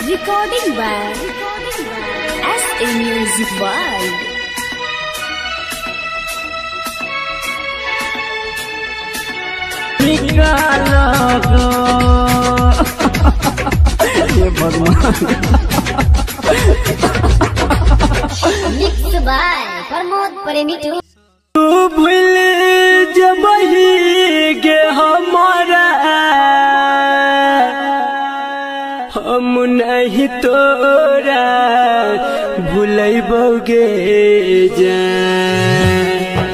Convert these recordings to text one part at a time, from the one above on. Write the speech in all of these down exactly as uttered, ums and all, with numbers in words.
Recording by S A Music World. ये भगवान Mixed by Pramod Premi two. तू भूल जबही गे हमारा हम नहीं तोरा भूलैबोगे जान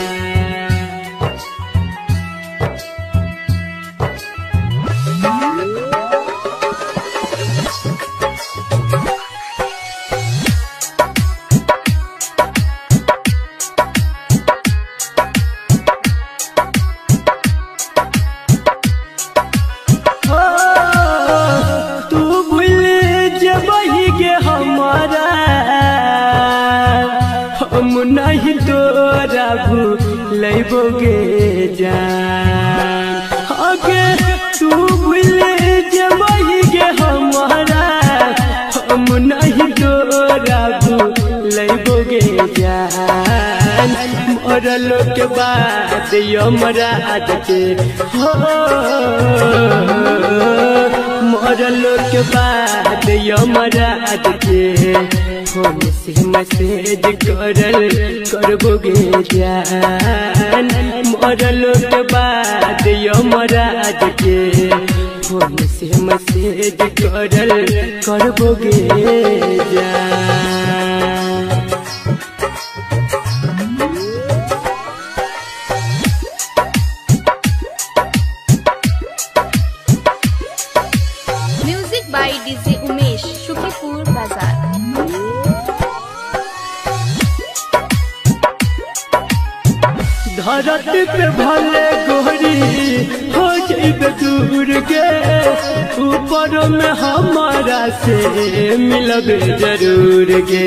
हम नहीं तोरा भूलैबोगे जान आगे तू भूल जबही गे हमारा हम नहीं तोरा भूलैबोगे जान मरल के बाद हमरा के हो मरल के बाद हमरा के फोन से मैसेज करल करबोगे जान मरल के बाद हमरा के फोन से मैसेज करल करबोगे जान Music by D J Umesh, Shukipur Bazaar. धरती पे भले गोरी हो जाइबे दूर के ऊपर में हमारा से मिलबे जरूर के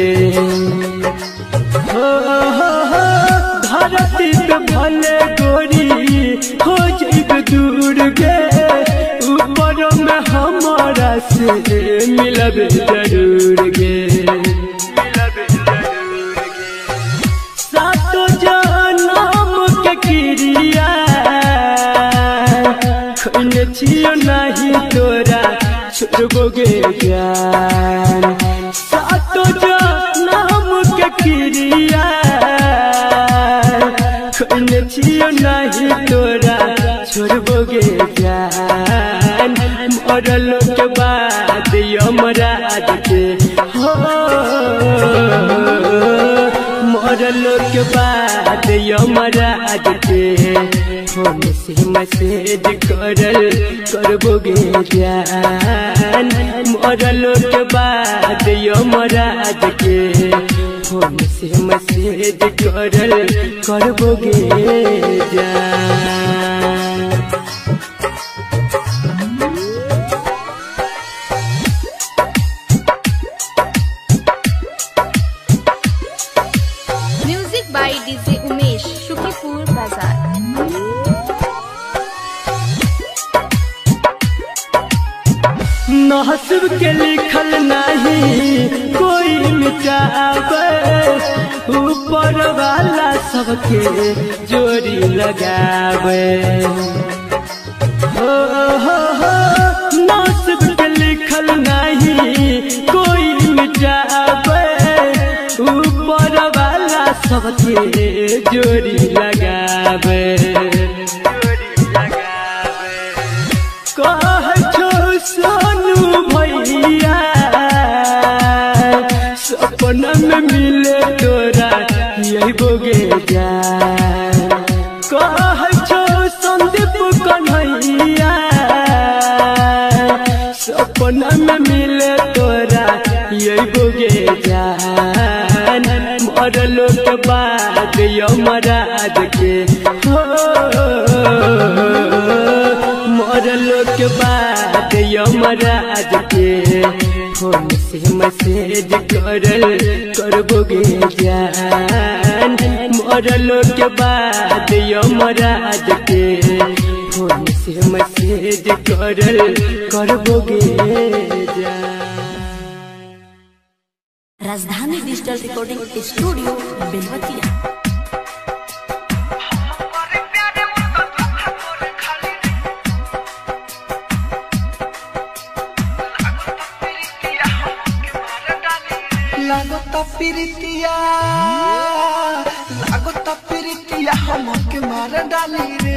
हो हो हो धरती पे भले गोरी हो जाइबे दूर के ऊपर में हमारा से मिलबे जरूर के सातो जनम के क्रिया खैले छियो नहीं तोरा छोड़बोगे जान सातो जनम के क्रिया खैले छियो नहीं तोरा छोड़बोगे जान मरल के बाद हमरा के हो मरल के बाद हमरा के फोन से मैसेज करल करबोगे जान मरल के बाद हमरा के फोन से मैसेज करल करबोगे जान Music by D J Umesh, Shukipur Bazaar. नसीब के लिखल नहीं कोई मिटावे ऊपर वाला सबके जोड़ी लगावे हो हो हो नसीब के लिखल नहीं कोई मिटावे ऊपर वाला सबके जोड़ी लगावे कह छो सोनू भैया सपना में मिले तोरा यही बोगे जान कह छो संदीप कन्हैया सपना में मिले तोरा यही बोगे जान मरल के बाद हमरा के हो मरल के बाद हमरा के फोन से मैसेज करल करबोगे जान मरल के बाद हमरा के फोन से मैसेज करल करबोगे जा। राजधानी डिजिटल रिकॉर्डिंग स्टूडियो बेलवतिया। लागता प्रीतिया लागता प्रीतिया हमके मार डाली रे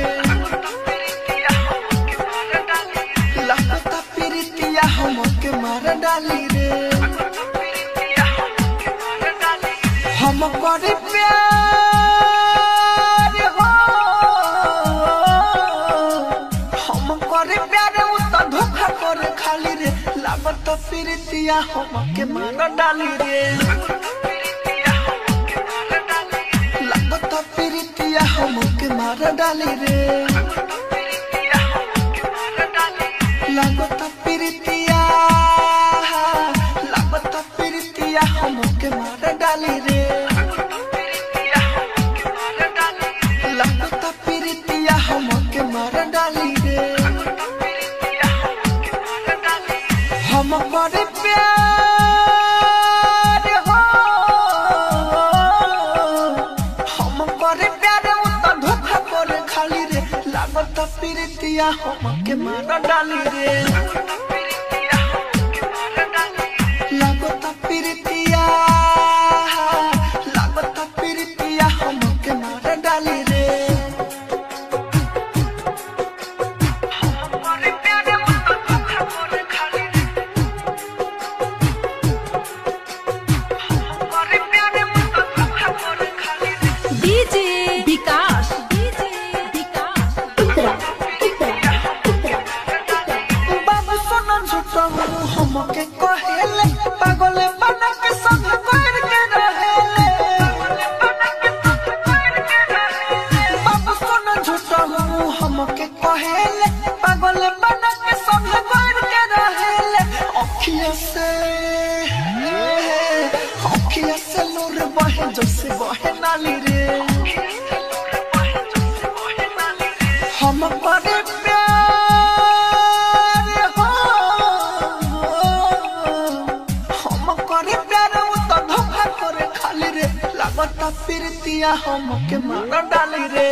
लागता प्रीतिया हमके मार डाली रे हम करे प्यार हो हम करे प्यार उ त धोखा करे खाली रे लागता प्रीतिया हमके मार डाली रे लागता प्रीतिया हमके मार डाली रे लागता प्रीतिया लागता प्रीतिया हमके मार डाली रे लागता प्रीतिया हमके मार डाली रे हम करे प्यार हो हम करे प्यार उ त धोखा करे खाली रे लागता प्रीतिया हमके मार डाली रे लागता प्रीतिया लागता प्रीतिया हमके मार डाली रे हमके कहेले पागल बना के संग कर के रहेले बाबू सोना झूठा हूँ हमके कहेले पागल बना के संग कर के रहेले अखियां से अखियां से नूर बहे जैसे बहे नाली रे हम करे लागता प्रीतिया हमके मार डाली रे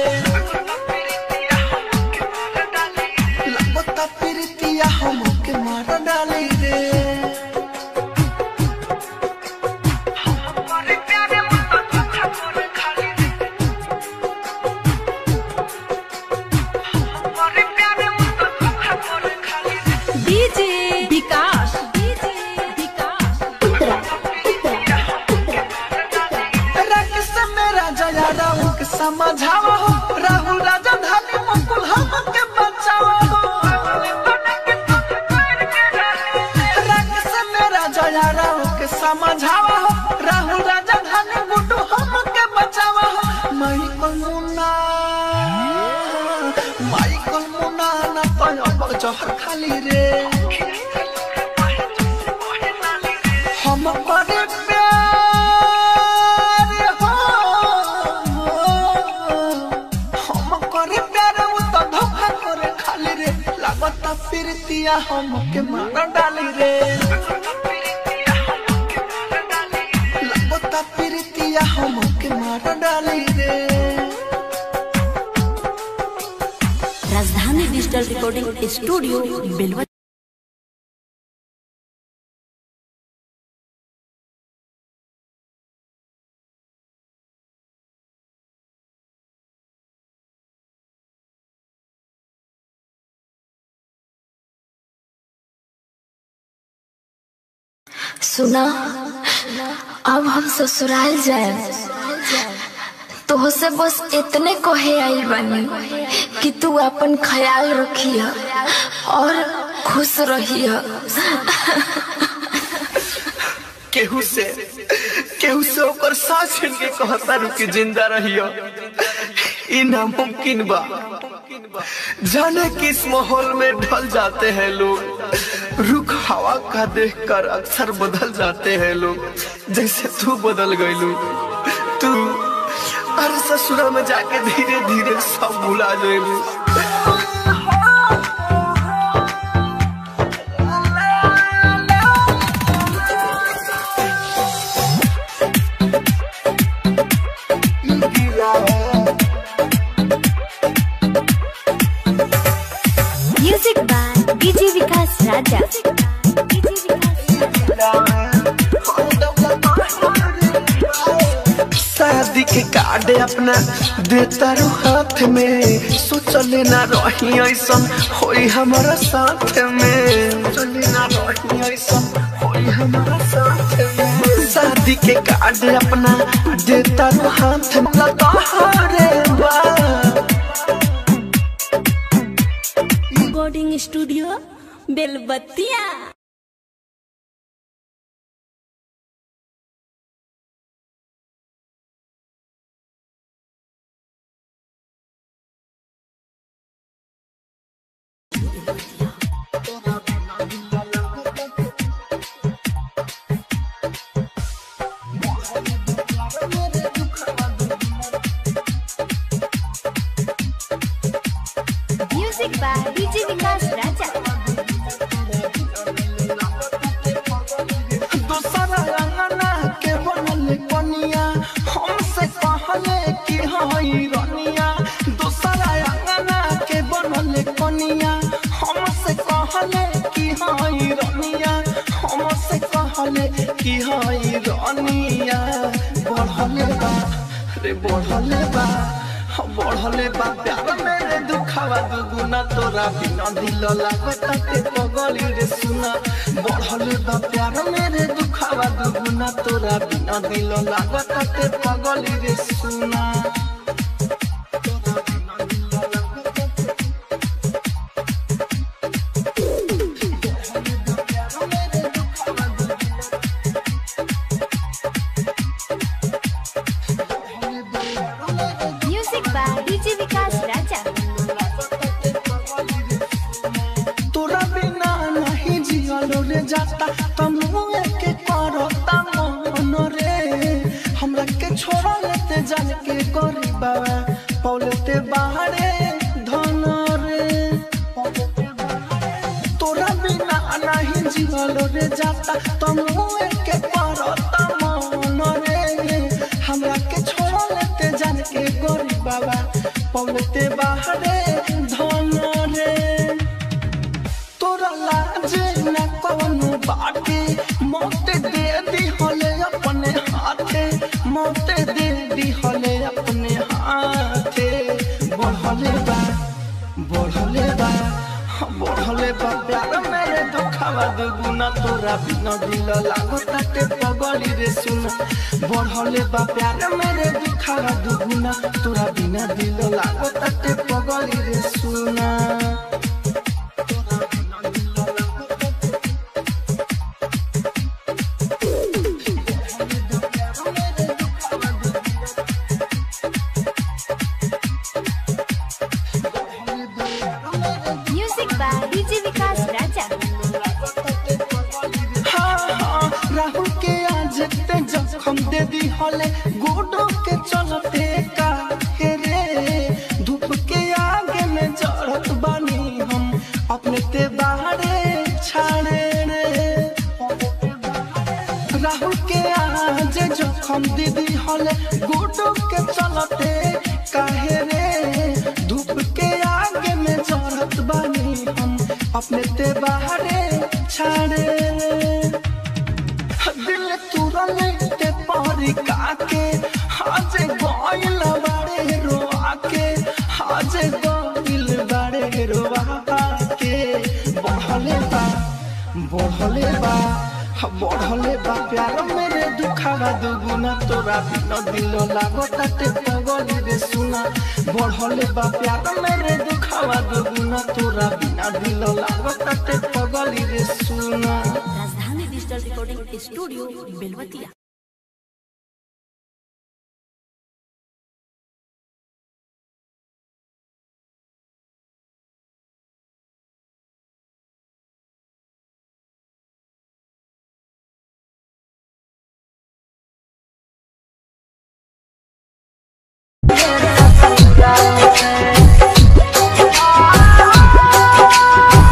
लागता प्रीतिया हमके मार डाली रे डीजे विकास समझावा हो राहुल राजा धानी मुकुल हमके बचावा हो रंग से मेरा जया राहुल के समझावा हो राहुल राजा धानी गुड्डू हमके बचावा हो माइकल मुन्ना माइकल मुन्ना ना तो अब जहर खाली रे हम करे प्रीतिया हमके मार डाली रे लागता प्रीतिया हमके मार डाली रे राजधानी डिजिटल रिकॉर्डिंग स्टूडियो बेलवतिया। सुना अब हम ससुराल जाए तो से बस इतने कहे आई बनी कि तू अपन ख्याल रखिया और खुश रहिया। केहू से केहू से ओकर सांस छीन के कहता रुकी जिंदा रहियो ई नामुमकिन बा। जाने किस माहौल में ढल जाते हैं लोग, रुख हवा का देखकर अक्सर बदल जाते हैं लोग। जैसे तू बदल गई लू, तू अरे ससुरा में जाके धीरे धीरे सब भुला जाएगी। कार्ड अपना देता रू हाथ में सोचले ना रही ऐसा होई हमारा साथ में सोचले ना रही ऐसा होई हमारा साथ में शादी के कार्ड अपना देता रू हाथ में लगा रे बा recording studio Belbattiya. Music by DJ Vikas Raja. दूसरा अंगना के बनल कनिया हमसे कहले कि हई रनिया दूसरा अंगना के बनल कनिया हमसे कहले कि हई रनिया हमसे कहले कि हई रनिया बढ़ले बा रे बढ़ले बा बढ़ले बा प्यार मेरे दुखावा दुगुना तोरा बिना दिल लागता ते पगली रे सुना बढ़ले बा प्यार मेरे दुखावा दुगुना तोरा बिना दिल लागता ते पगली रे सुना music by DJ Vikas Raja. तोरा बिना नहीं जियलो रे जाता तुम के करता मन रे हमरा के छोड़ लेते जान के गरीबा पौलते बाहरे धन रे तोरा बिना नहीं जियलो रे जाता तुम के करता मन रे हमरा के छोड़ लेते जान के गरीबा पौलते बाहरे धन रे तोरा लाजे न कौनो बाटे मौत दे दी होले अपने हाथे मौत दे दी होले अपने हाथे बढ़ले बा बढ़ले बा बढ़ले बा प्यार मेरे दुखावा दुगुना तोरा बिना दिल लागता ते पगली रे सुन बढ़ले बा प्यार मेरे दुखावा दुगुना तोरा बिना दिल लागता ते पगली रे सुना music by DJ Vikas Raja. हाँ हाँ राहुल के आज ते जखम दे दी हले गोडो के चलते का रे धूप के आगे में जरत बानी हम अपने ते बाहरे छाड़े रे राहुल के आज जखम दे दी हले गोडो के चलते काहे रे धूप के आगे में जरत बानी हम अपने ते बाहरे छाड़े दिल तुरले ते पारी काके हाजे गोइल बाड़े रोआ के हाजे गोइल बाड़े रोआ के बढ़ले बा बढ़ले बा बढ़ले बा प्यार मेरे दुखावा दुगुना तोरा बिना दिल लागता ते पगली रे सुना बढ़ले बा प्यार मेरे दुखावा दुगुना तोरा बिना दिल लागता ते पगली रे सुना। Rajdhani digital recording studio Belbattiya.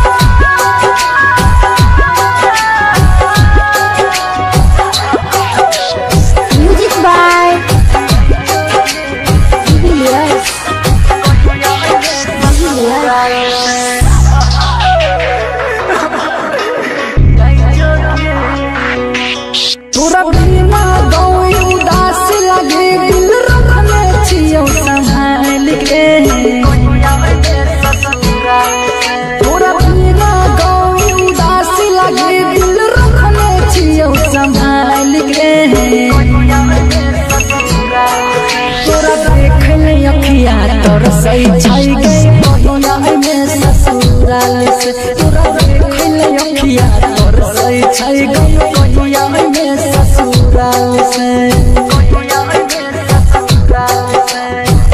Music सही छाई गई कहिया में ससुराल से तोरा देखले अखिया तोर सही छाई गई कहिया में ससुराल से कहिया में ससुराल से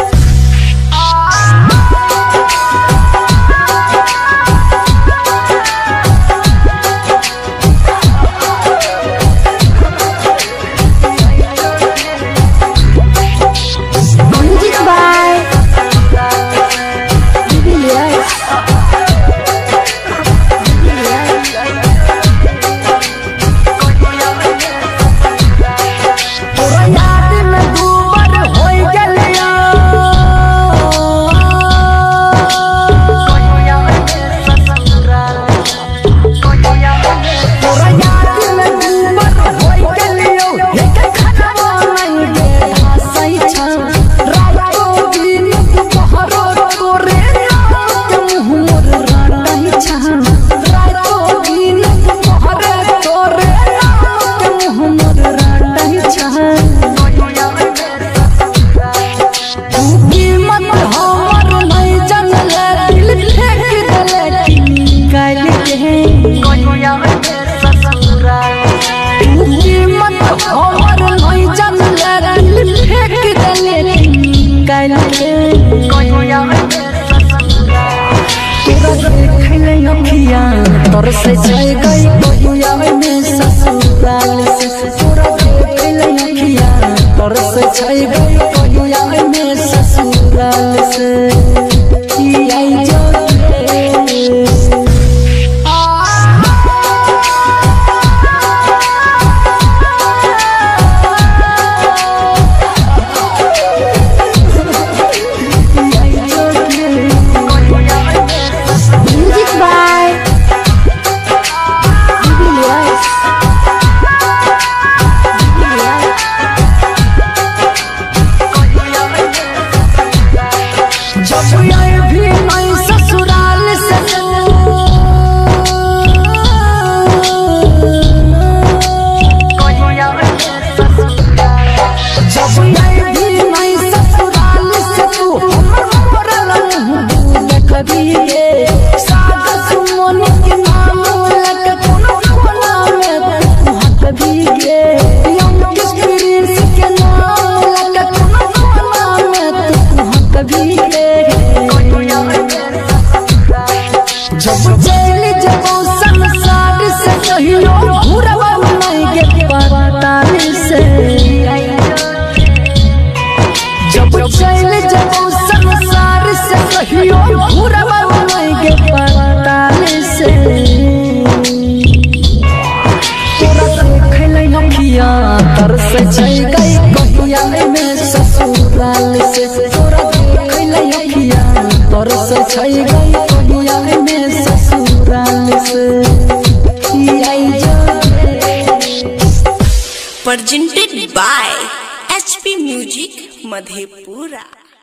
तोर से छाई गई कहिया में ससुराल से तोरा देखले अखिया तोर से छाई गई कहिया में ससुराल से ई आई जो तर से छाई गई कहिया में ससुराल से तोरा देखले अखिया तर से छाई गई कहिया में ससुराल से ई आई जो presented by H P Music Madhepura।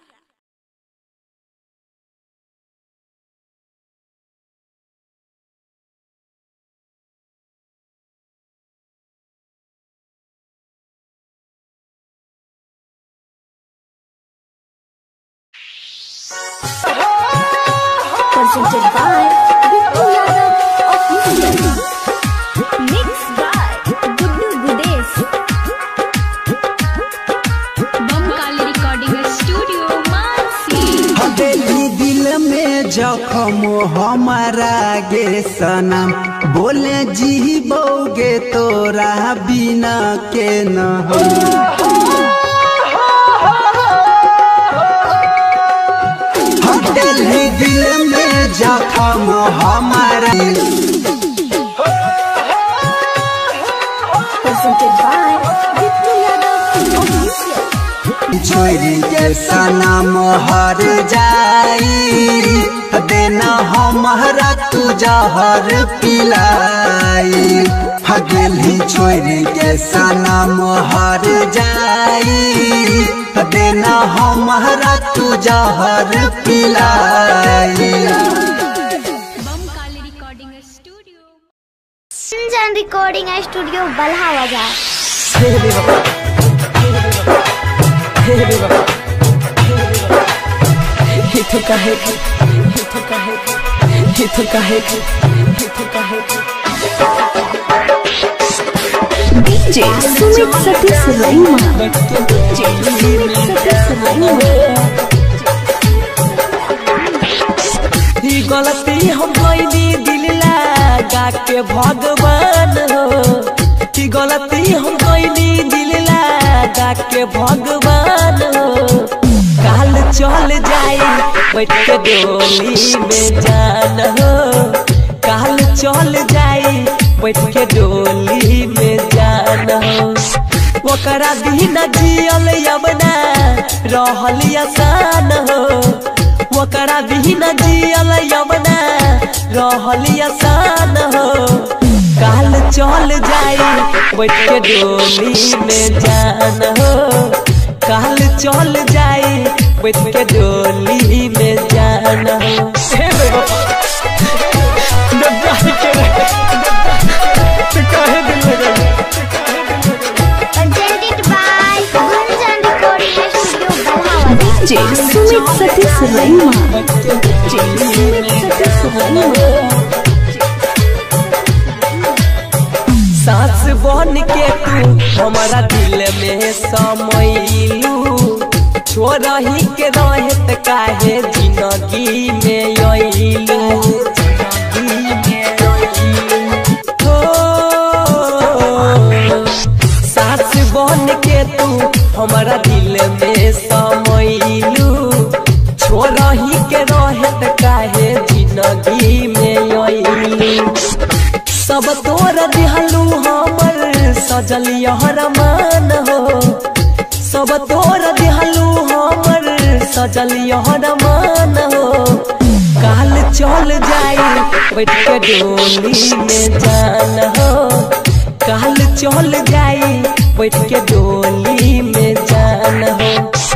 Presented by Bittu Yadav Official. Mixed by Guddu Gudesh. Bamkali Recording Studio, Mansi. हवेली दिल में जखम हमारा गे सनम बोले जी बोगे तोरा बिना के न हवेली दिल में जखम हमारा Presented by Bittu Yadav Official. छोरी के सनम हर जाई देना हमारा तू जहर पिलाई हगेली छोरी के सनम हर जाई देना हमारा तू जहर पिलाई। Bamkali Recording Studio. Sinjan Recording Studio Balha Bazaar। हित काहे हित काहे हित काहे हित काहे डीजे सुमित सतीश रैमा डीजे सुमित सतीश रैमा ही गलती हम कइनी दिल लगा के भगवान हो ही गलती हम कइनी दिल लगा के भगवान हो काल चल जाई बैठ के डोली में जान हो काल चल जाई बैठ के डोली में जान हो ओकरा बिना जियल यमना रहल आसान हो ओकरा बिना जियल यमना रहल आसान हो काल चल जाई बैठ के डोली में जान हो काल चल जाई बैठ के डोली में जान हो काहे दिल लगा डीजे सुमित सतीश रैमा डीजे सुमित सतीश रैमा सांस बन के तू हमारा दिल में समैलू छोड़ही के रहत काहे जिंदगी में अइलू सांस बन के तू हमारा दिल में समैलू छोड़ही के रहत काहे जिंदगी में अइलू सब तोर दिहलू हमर सजल यहर मान हो सब तोर दिहलू हमर सजल यहर मान हो काल चल जाई बैठ के डोली में जान हो काल चल जाई बैठ के डोली में जान हो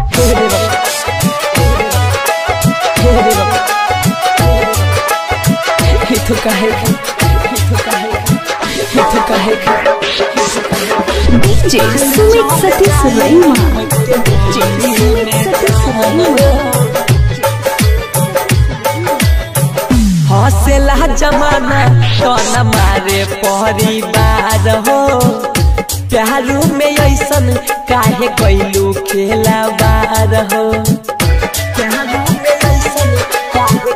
हित काहे डीजे सुमित सतीश रैमा डीजे सुमित सतीश रैमा हौसला जमाना तो न मारे परिवार हो प्यारू में ऐसन काहे कैलू खेला बार हो प्यारू में ऐसन काहे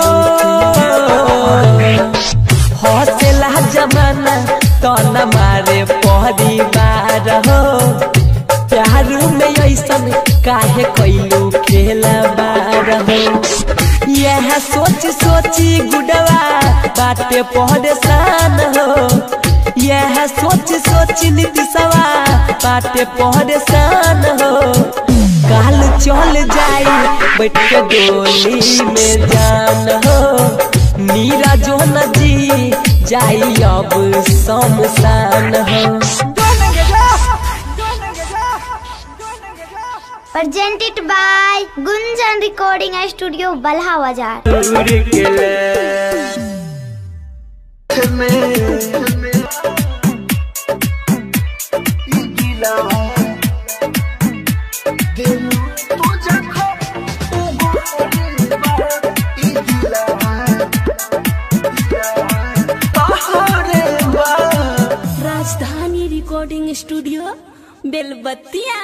हौसला जमाना तो न मारे परिवार हो प्यारू में ऐसन काहे कैलू खेला बार हो यह सोच सोची गुडवा बाटे परेशान हो यह सोच सोच नीतिशवा बाटे परेशान हो काल चल जाई बैठ के डोली में जान हो मीरा जो न जी जाई अब शमशान हो Presented by Gunjan Recording Studio, Balha Bazaar. Rajdhani recording studio Belbattiya.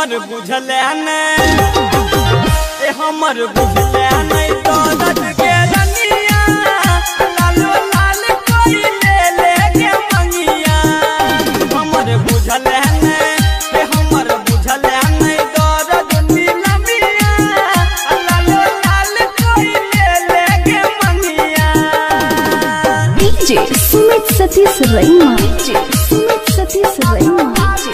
हमर बुझले नहीं ए हमर बुझले नहीं दर्द के रनिया लालो लाल कोई ले ले के मंगिया हमर बुझले नहीं ए हमर बुझले नहीं दर्द नीलमिया लालो लाल कोई ले ले के मंगिया DJ Sumit Satish Raima DJ Sumit Satish Raima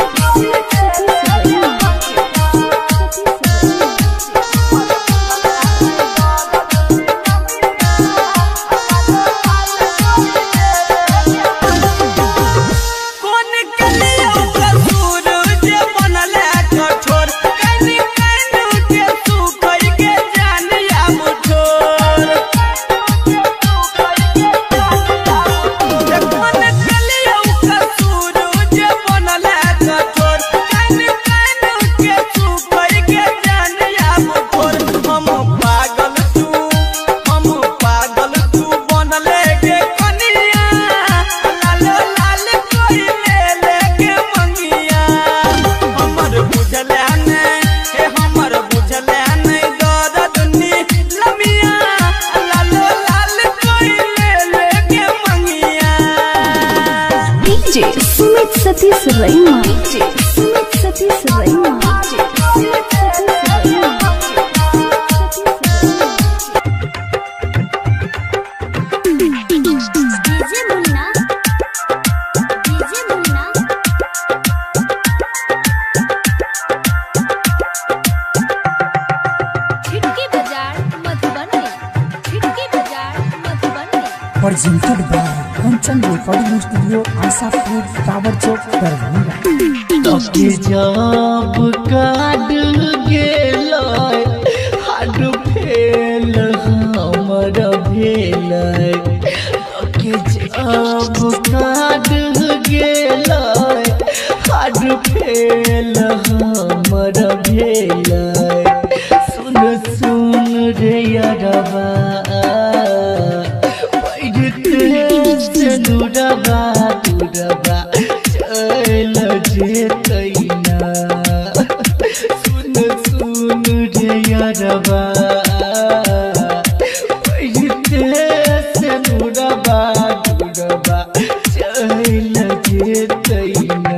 Sumit Satish Raima DJ Sumit Satish Raima DJ Munna DJ Munna Khirki Bazaar Madhubani Khirki Bazaar Madhubani presented by Kanchan recording studio Ashapur tower Chowk Darbhanga. तके जब काट गेल हाड फेल हमर भेल तके जब काट गेल हाड फेल हमर भेल सुन सुन रे यारबा दुरबा दुरबा चल जेतैना सुन सुन रे यारबा पैते से दुरबा दुरबा चल जेतैना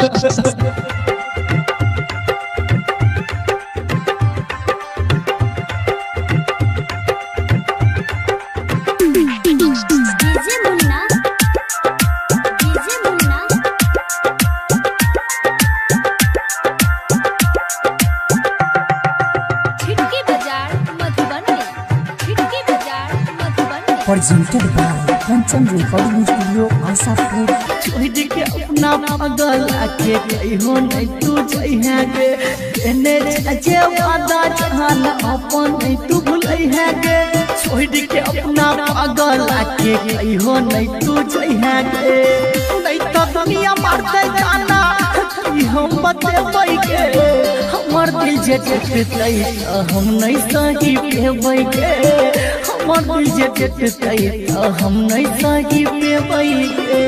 presented by Kanchan recording studio Ashapur. छोड़ के अपना पागल आके कहियो नहीं तू जइहे गे एने जे वादा जहान अपन नहीं तू भूलइहे गे छोड़ के अपना पागल आके कहियो नहीं तू जइहे गे नहीं तो दुनिया मारते जाना कि हम बतेबै गे हमर दिल जे टूटतै हम नहीं सही पेबै गे हमर दिल जे टूटतै हम नहीं सही पेबै गे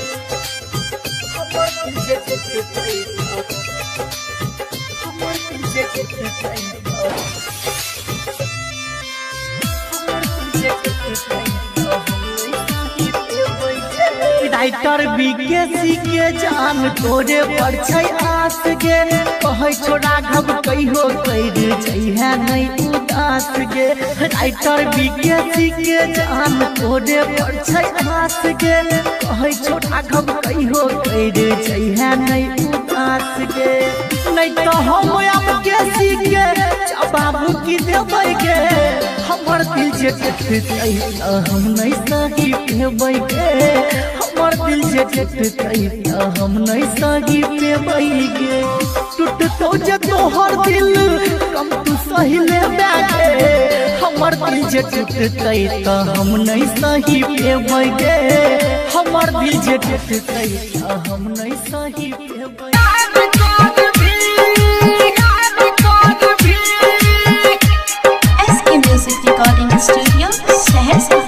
हमर दिल जे टूटतै हमर दिल जे टूटतै हमर दिल जे टूटतै राइटर बीकेसी के जान तोरे पर छै आस गे कहै छोड़ा घब कहियो कर जइहे नहीं उदास गे राइटर बीकेसी के जान तोरे पर छै आस गे कहै छोड़ा घब कहियो कर जइहे नहीं उदास गे नहीं तो हम अब केसी के जवाब की देबै गे हमर दिल जे टूटतै हम नहीं सही पेबै गे हमर दिल जे टूटतै हम नहीं सही पेबै गे टूटतौ जे तोहर दिल कम तू सही लेबे गे हमर दिल जे टूटतै हम नहीं सही पेबै गे हमर दिल जे टूटतै हम नहीं सही पेबै SK music recording studio Saharsa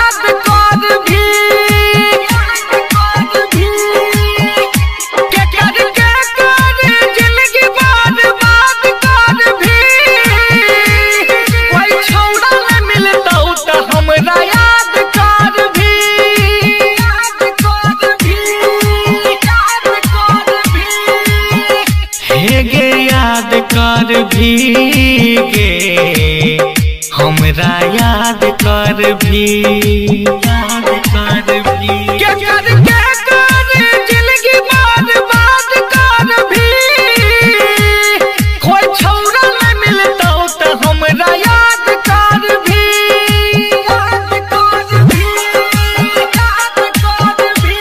याद कर भी के कर के कर जिंदगी बर्बाद कर भी कोई छौड़ा न मिलतौ त हमरा याद कर भी याद कर भी याद कर भी हे गे याद कर भी गे हमरा याद कर भी याद कर भी के कर के कर जिंदगी बर्बाद कर भी कोई छौड़ा न मिलतौ त हमरा याद कर भी याद कर भी याद कर भी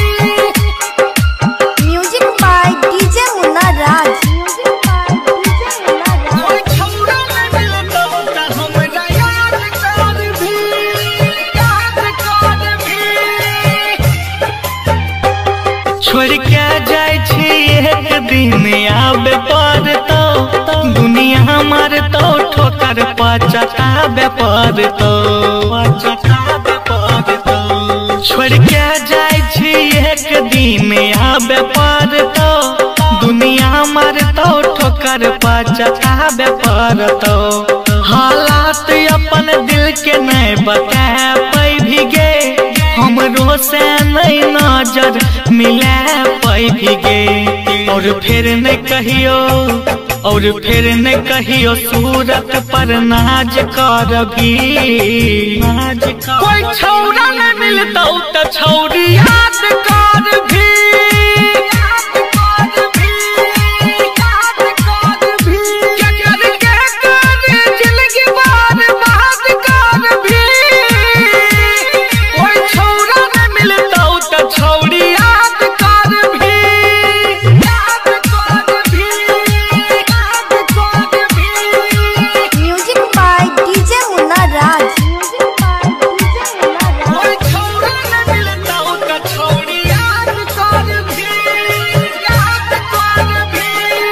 music by DJ Munna Raj music by DJ Munna Raj कोई छौड़ा न मिलतौ त हमरा याद कर भी याद कर भी छोड़ के जाय छी एक दिन आबे पड़तौ दुनिया मारतौ ठोकर पचताबे पड़तौ पचताबे पड़तौ छोड़ के जाय छी एक दिन आबे पड़तौ दुनिया मारतौ ठोकर पचताबे पड़तौ हालात अपन दिल के नहीं बता पाई भी गे हमरो से नहीं नजर मिला पाई भी गे और फिर न कहियो और फिर न कहियो सूरत पर नाज कर भी नाज कर कोई छौड़ा न मिलतौ त छौड़ी याद कर भी याद कर भी याद कर भी के कर के कर जिंदगी बर्बाद कर भी कोई छौड़ा न मिलतौ त छौड़ी याद कर भी याद कर भी याद कर भी music by DJ Munna Raj music by DJ Munna Raj कोई छौड़ा न मिलतौ त छौड़ी याद कर भी याद कर भी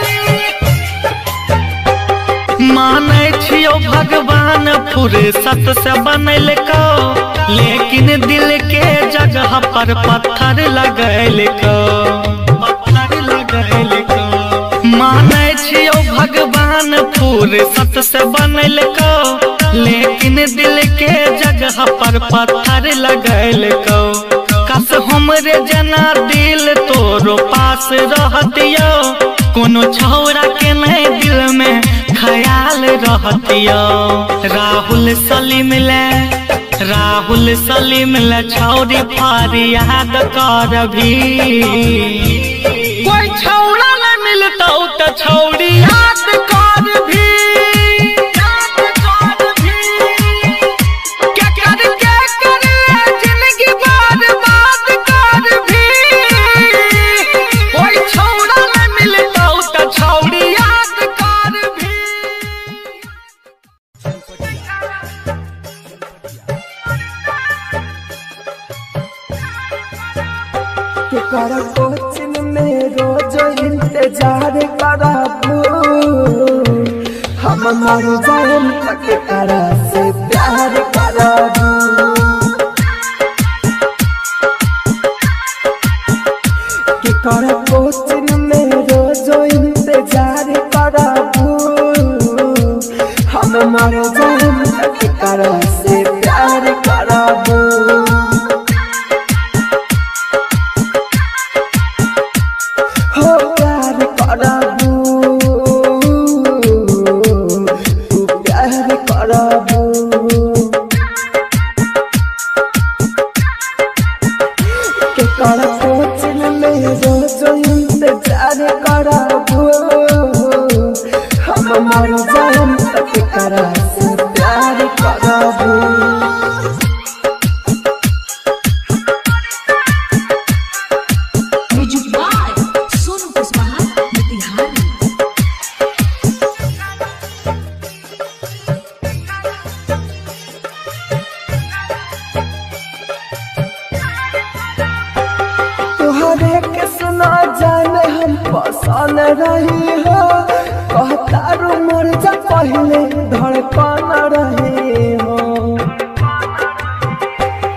मानै छियो भगवान फुर्सत से बनैलको लेकिन दिल के जगह पर पत्थर लगैलको पत्थर लगैलको मानै छियो भगवान फुर्सत से बनैलको लेकिन दिल के जगह पर पत्थर लगैलको कस हमरे जना दिल तोरो पास रहतियो कोनो छौड़ा के नहीं दिल में ख्याल रहतियो राहुल सलीम ले राहुल सलीम ले छौड़ी फरियाद कर भी कोई छौड़ा न मिलतौ त छौड़ी याद कर भी याद कर भी के कर के कर जिंदगी बर्बाद कर भी कोई छौड़ा न मिलतौ त छौड़ी याद कर भी के कर कोचिंग में रोज इंतजार कराबू हम मर जाएम तक करा से प्यार कराबू के कर कोचिंग में रोज इंतजार कराबू हम मर जाएम तक करा से प्यार कराबू हो प्यार कराबू तू प्यार कराबू के कर कोचिंग में रोज इंतजार कराबू हम मर जाएम तक करा से प्यार कराबू पसंद रही हो कहता रू मर जा पहले धड़कन रही हो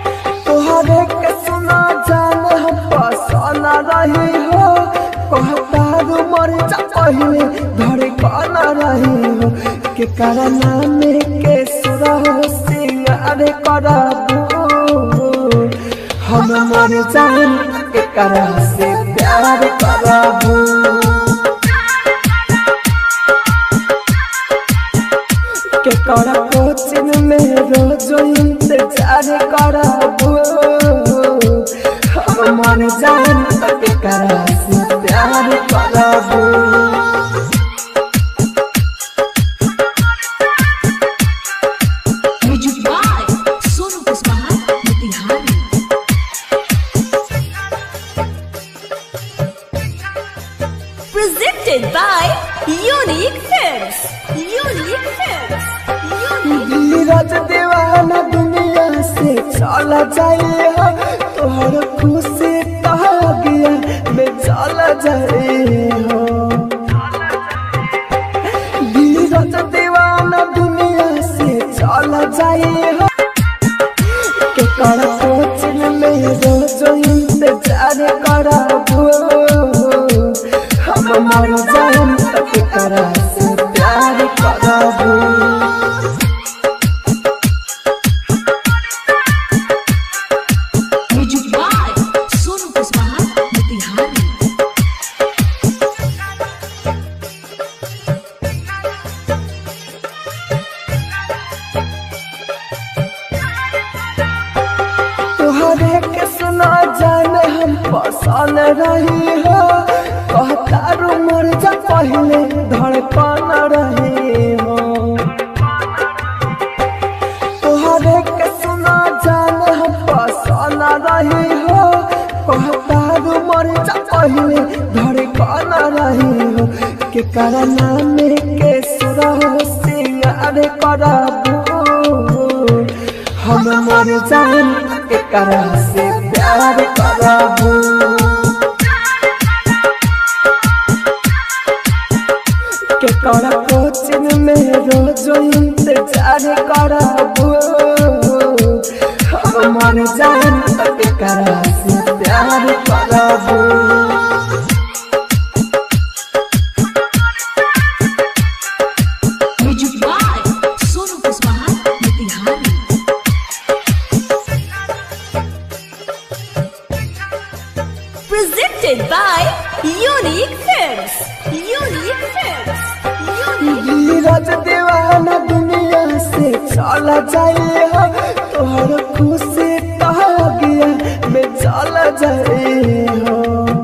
के करना में के सुरहो सिंगार करबू हम मर जान के करा से प्यार करबू के करा कोचिन में रोज इंतजार करबू हम मर जान के करा से प्यार करबू Presented by Unique Films. Unique Films. Neeraj दीवाना दुनिया से चला जाए हो तोहर खुशी कह गया मैं चला जाए हो नीरज दीवाना दुनिया से चला जाए हो के कर कोचिन में रोज इंतजार करबू हम मर जान तक करा से प्यार करबू तोहरे के सुना जान हम पसंद रही हो कहतारू मर जा पहले धड़कन रही हो तोहरे के सुना जान हम पसंद रही हो कहतारू मर जा पहले धड़कन रही हो के करना में के सुरहो सिंगार करबू हम मर जान के करा से प्यार करबू के कर कोचिन में रोज इंतजार करबू हम मर जान के करा से प्यार करबू Presented by Unique Films. Unique Films. Neeraj दीवाना दुनिया से चला जाए हो तोहर खुशी कह गया मैं चला जाए हो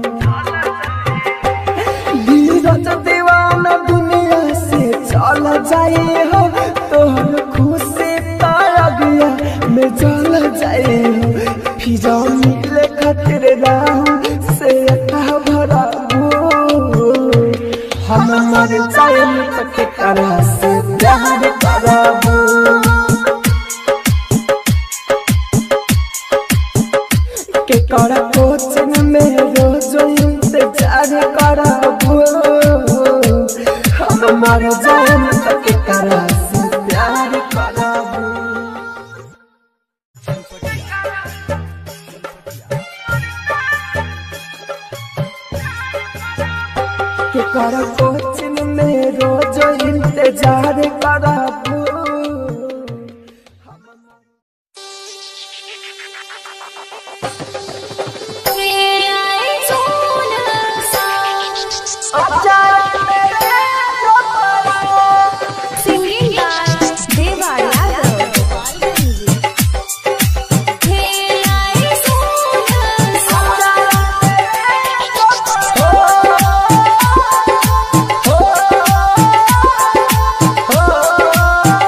नीरज दीवाना दुनिया से चला जाए हो तोहर खुशी कह गया मैं चला जाए हो फिर मिले खातिर राहु से अखा भराबू हम मर जाए तक करा से प्यार करबू के कर कोचिन में रोज इंतजार करबू हम मर जाए तक करा से प्यार करबू के कर कोचिन में रोज इंतजार करबू Singing by Deva Yadav. Oh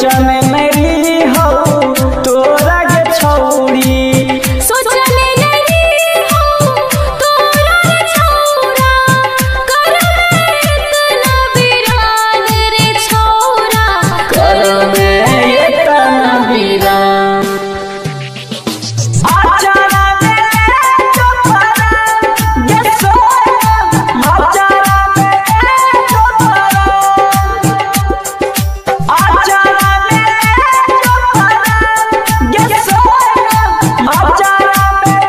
सोचने मेरी हो तोरा के छौरी सोचने नहीं हो तोरा रे छौरा कर इतना वीरान रे छौरा कर में इतना वीरान आचारा में चोपरा गेसो आचारा में चोपरा आचारा में चोपरा गेसो आचारा में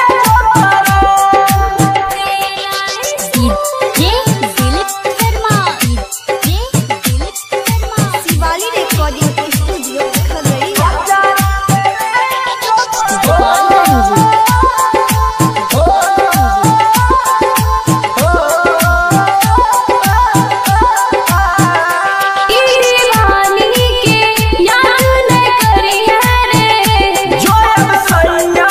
ये दिलीप शर्मा ये दिलीप शर्मा शिवाली रिकॉर्डिंग स्टूडियो खगड़िया दीवानी के याद न करिया रे जो अब सैया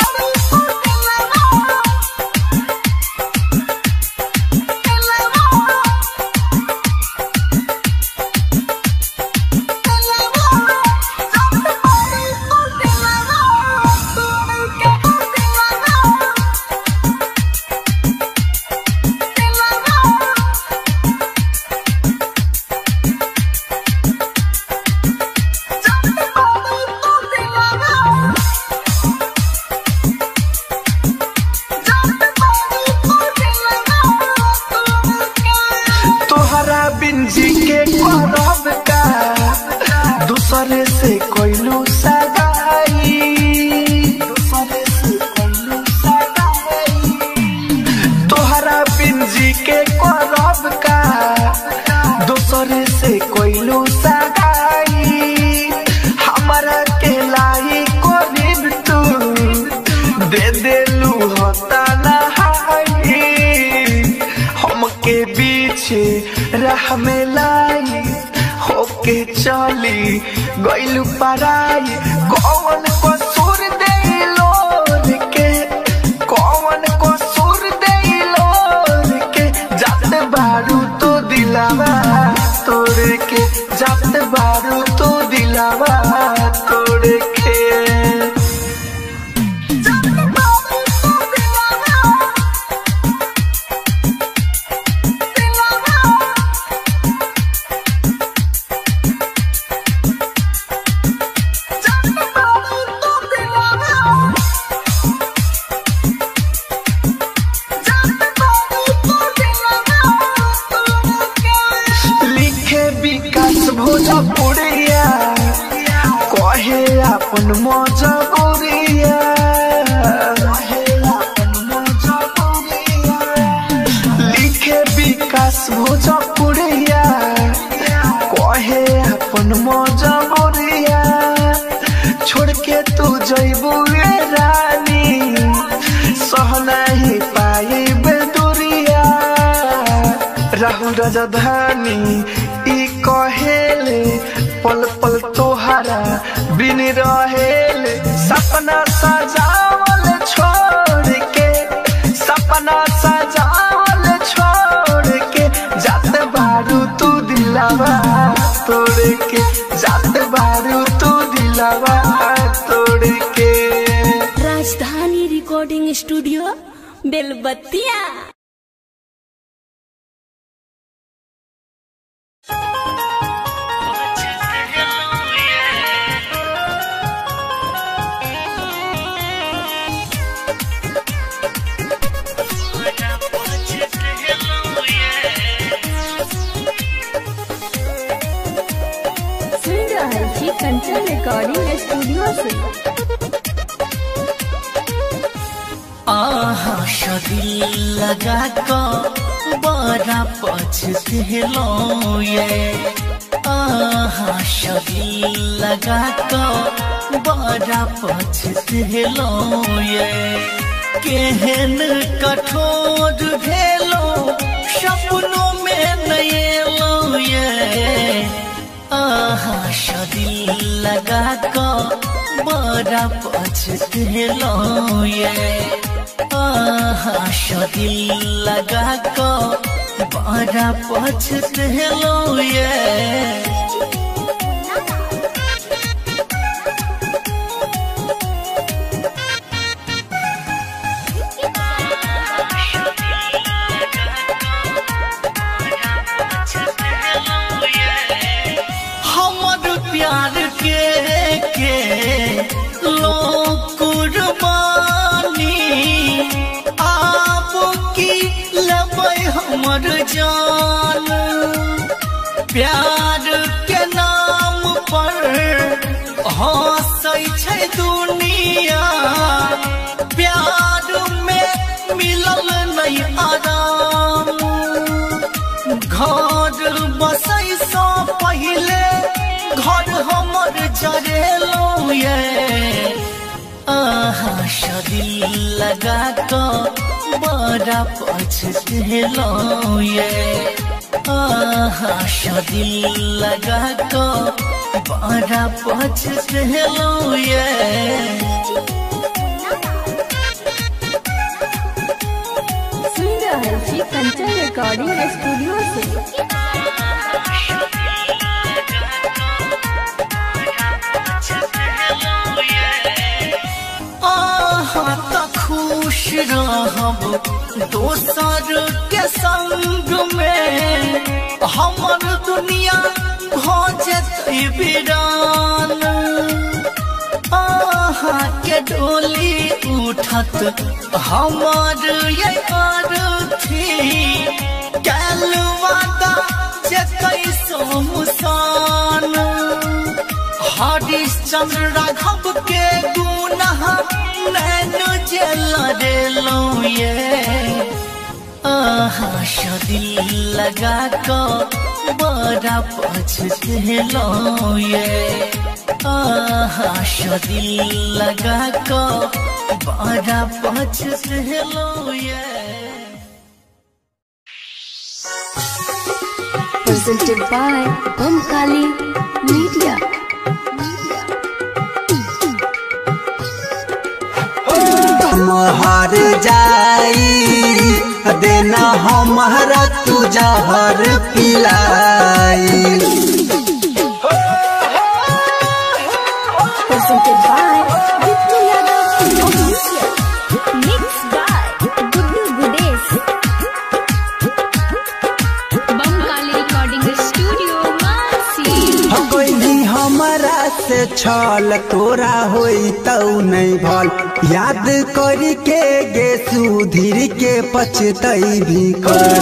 तोहरा बिंजी के करब का दूसरे से कोइलू सगाई दूसरे से कोइलू सगाई तोहरा बिंजी के करब का दूसरे से कोइलू सगाई हमरा के लाई कोरिब तू दे देलू होता नहाई हमके पीछे राह में लाई होके चली गइलू पराई कौन कसूर देलो के कौन कसूर देलो के जाते बारू तो दिलावा तोड़ के जाते बारू तो दिलावा तोड़ के लिखे विकास भोजपुरिया कहे अपन मजबूरिया लिखे विकास भोजपुरिया कहे अपन मजबूरिया छोड़ के तू जइबू रे रानी सह नहीं पाई बेदुरिया राहु राजधानी ई कहेले पल पल तोहरा बिन रहेले सपना सजावल छोड़ के सपना सजावल छोड़ के जाते बारू तू दिलावा तोड़ के जाते बारू तू दिलावा तोड़ के राजधानी रिकॉर्डिंग स्टूडियो बेलबत्तिया सुन रहे छी कंचन रिकॉर्डिंग स्टूडियो से आहा शदिल लगा को बड़ा पछतेलो ये आहा शदिल लगा को बड़ा पछतेलो ये केहन कठोर भेलो सपनों में नएलो ये आहा शदिल लगा को बड़ा पछतेलो ये आहा शदिल लगा को बड़ा पछतेलो ये हमर जान प्यार के नाम पर हंसै छै दुनिया प्यार में मिलल नहीं आराम घर बसै सँ पहिले घर हमर जरेलो ये आहा दिल लगा तो बड़ा पछतेलो ये आहा दिल लगा तो बड़ा पछतेलो ये सुन रहे छी कंचन रिकॉर्डिंग स्टूडियो से खुश रहब दोसर के संग में हमर दुनिया हो जेतै वीरान आहा के डोली उठत हमर ये अर्थी कैल वादा जेतै सोमसान हरिश्चंद्र राघव के गुनाह नैन जेल रेलो ये आहा दिल लगा को बड़ा पछतेलो ये आहा दिल लगा को बड़ा पछतेलो ये presented by Omkali Media. हार जाई देना हमारा तू जहर पिलाई Presented by Gittu Yadav Official. Mixed by Guddu Gudesh. Bamkali recording studio Mansi कोई हमारा से छल तोरा होई तौ नहीं भल याद करी के गे सुधीर के पछतई भी कर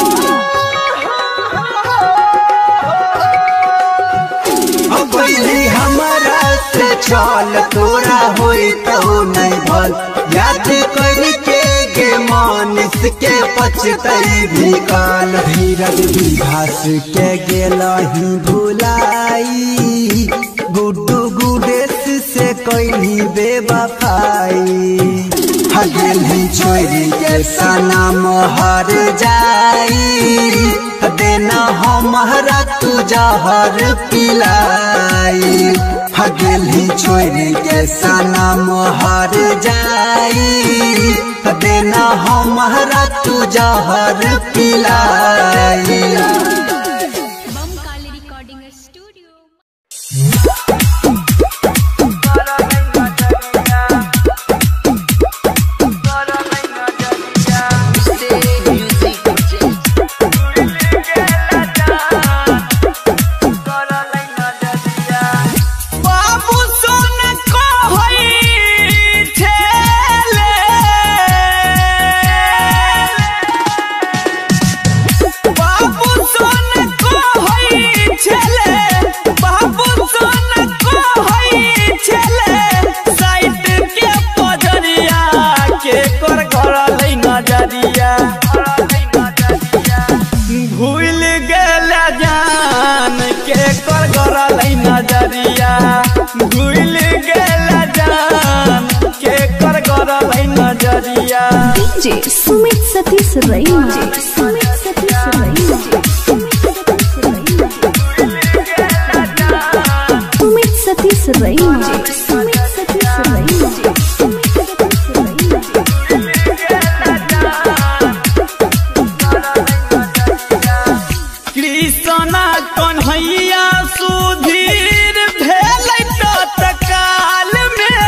कोई हमारा से छल तोरा होई तौ नहीं भल याद करी के गे मानिस के पछतई भी कर धीरज विभास के गेलही भुलाई गुड्डू गुडेश से कोई बेवफाई हगेली छोरी के सनम हर जाई देना हमारा तू जहर पिलाई हगेली छोरी के सनम हर जाई देना हमारा तू जहर पिलाई बमकाली रिकॉर्डिंग स्टूडियो भूल गेल जान के कर गरल नजरिया भूल गेल जान के कर गरल नजरिया डीजे सुमित सतीश रैना सुमित सतीश रैना सुमित सतीश रैना सुमित सतीश रैना कृष्णा कन्हैया सुधीर भेल तत्काल में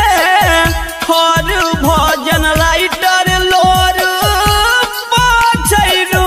हर भजन राइटर लोर बचै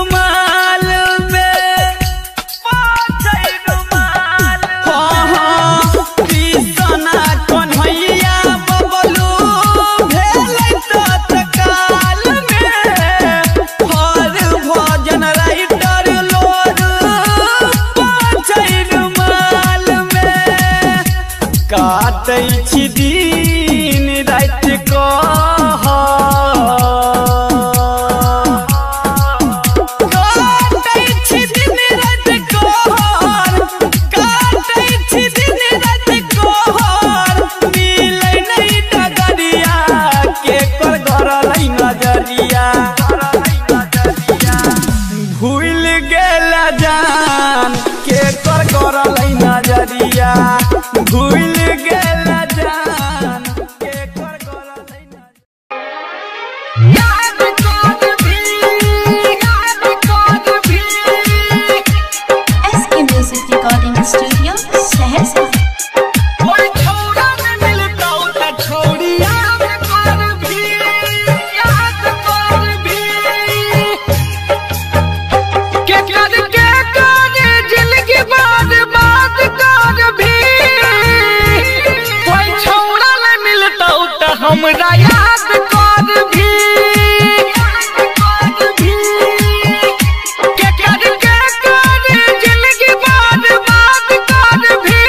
याद कर भी, याद कर भी। SK music recording studio Saharsa. कोई छोड़ा न मिलता उता छोड़ी याद कर भी, याद कर भी। के कर के कर जिंदगी बर्बाद कर भी। कोई छोड़ा न मिलता उता हमरा याद कर भी, याद कर भी। के कर के कर जिंदगी बर्बाद कर भी।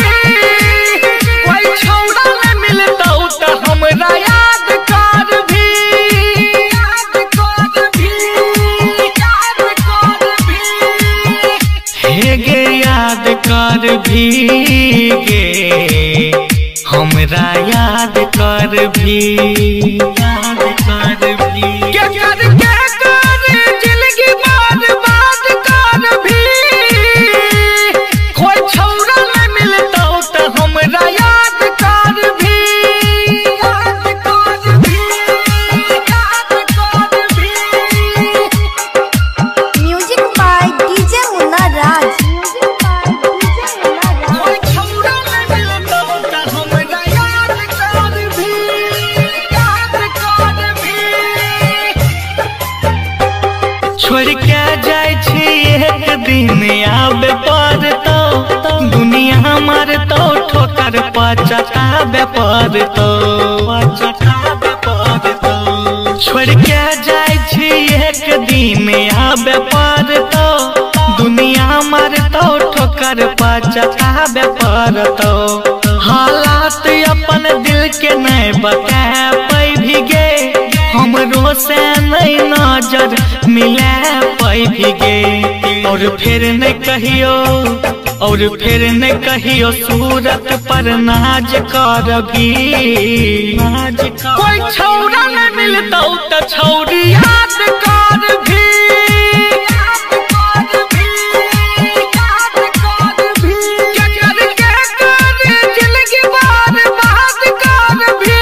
कोई छोड़ा न मिलता उता हमरा याद कर भी, याद कर भी, याद कर भी। हे गे याद कर भी गे हमरा याद कर भी, याद कर भी। के कर के कर जिंदगी बर्बाद कर भी। कोई छोड़ा न मिलता उता हमरा याद कर भी, याद कर भी, याद कर भी। Music by DJ Munna Raj. Music by DJ Munna Raj. कोई छोड़ा न मिलता उता हमरा याद कर भी, याद कर भी। छोड़ के जाय छी एक दिन आबे पड़तो। दुनिया मारतो ठोकर पचताबे पड़तो, पचताबे पड़तो। छोड़ के जाय छी एक दिन आबे पड़तो। दुनिया मारतो ठोकर पचताबे पड़तो। हालात अपन दिल के नहीं बता पाई भी गे। हमरो से नहीं नजर मिला पाई भी गे। और फिर नहीं कहियो, और फिर नहीं कहियो सूरत पर नाज कर भी, नाज कर। कोई छोड़ा न मिलता तो छौड़ी याद कर भी, याद कर भी, याद कर भी। के कर के कर जिंदगी बर्बाद कर भी।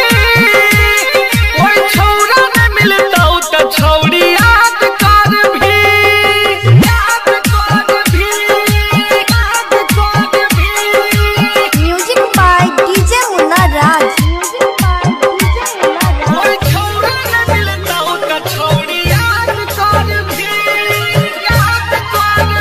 कोई छोड़ा न मिलता तो छौड़ी याद कर भी, याद कर भी, याद कर भी। Music by DJ Munna Raj. Music by DJ Munna Raj. कोई छोड़ा न मिलता तो छौड़ी याद कर भी, याद कर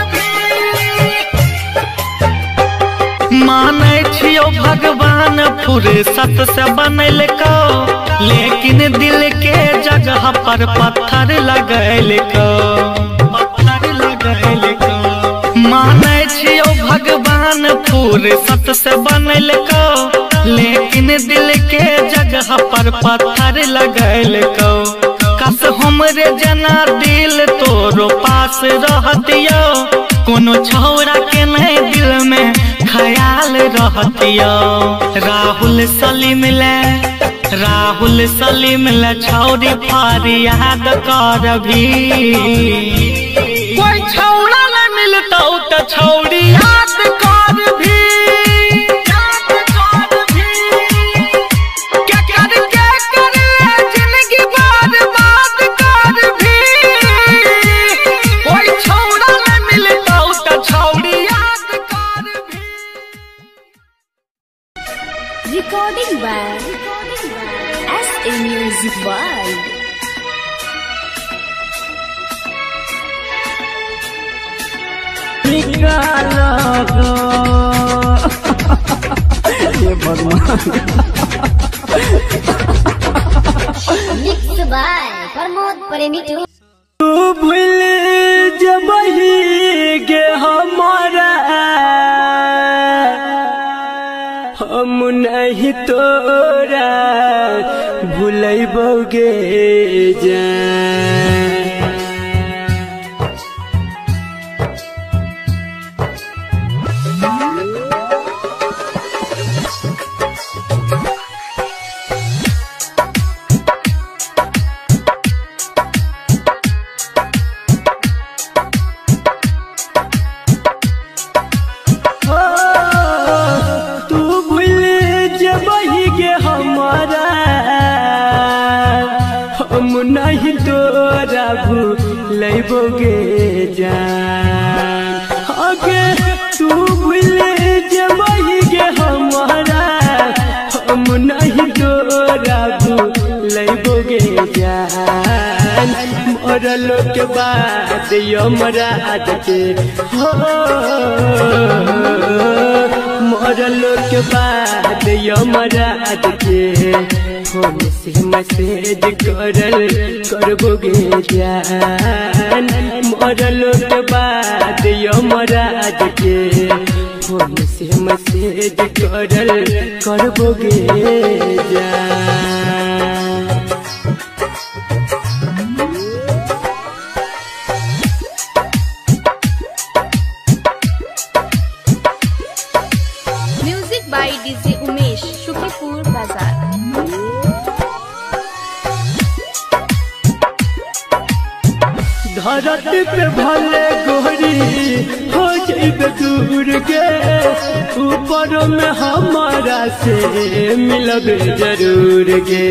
भी। मानै छियो भगवान फुर्सत से बनैल को। लेकिन दिल के जगह पर पत्थर लगैल को, पत्थर लगैल को। मानै छियो भगवान फुर्सत से बनैल को। लेकिन दिल के जगह पर पत्थर लगैल को। कस हमरे जना दिल तोरो पास रहतियो। कोनो छौड़ा के नहीं दिल में ख्याल रहतियो। राहुल सलीम ले, राहुल सलीम ले छौड़ी फरियाद कर भी। कोई छौड़ा न मिलता तो छौड़ी याद कर भी, याद कर भी। के कर के कर जिंदगी बर्बाद कर भी। कोई छौड़ा न मिलता तो छौड़ी याद कर भी। Recording by SK music by ये भगवान। मिक्स बाय प्रमोद प्रेमी टू। तू भूल जबही गे हमारा, हम नहीं तोरा भूलैबोगे जान। हम नहीं तोरा भूलबोगे जान आगे तू भूल जबही गे हमारा हम नहीं तोरा भूलबोगे जान मरलो के बाद यमराज के हो मरलो के बाद यमराज के फोन से मैसेज करल करबोगे जान मरलो के बाद यमराज के फोन से मैसेज करल करबोगे जान by D J Umesh Shukripur बाजार। धरती पे भले गोरी हो जाइबे दूर के ऊपर में हमारा से मिलबे जरूर गे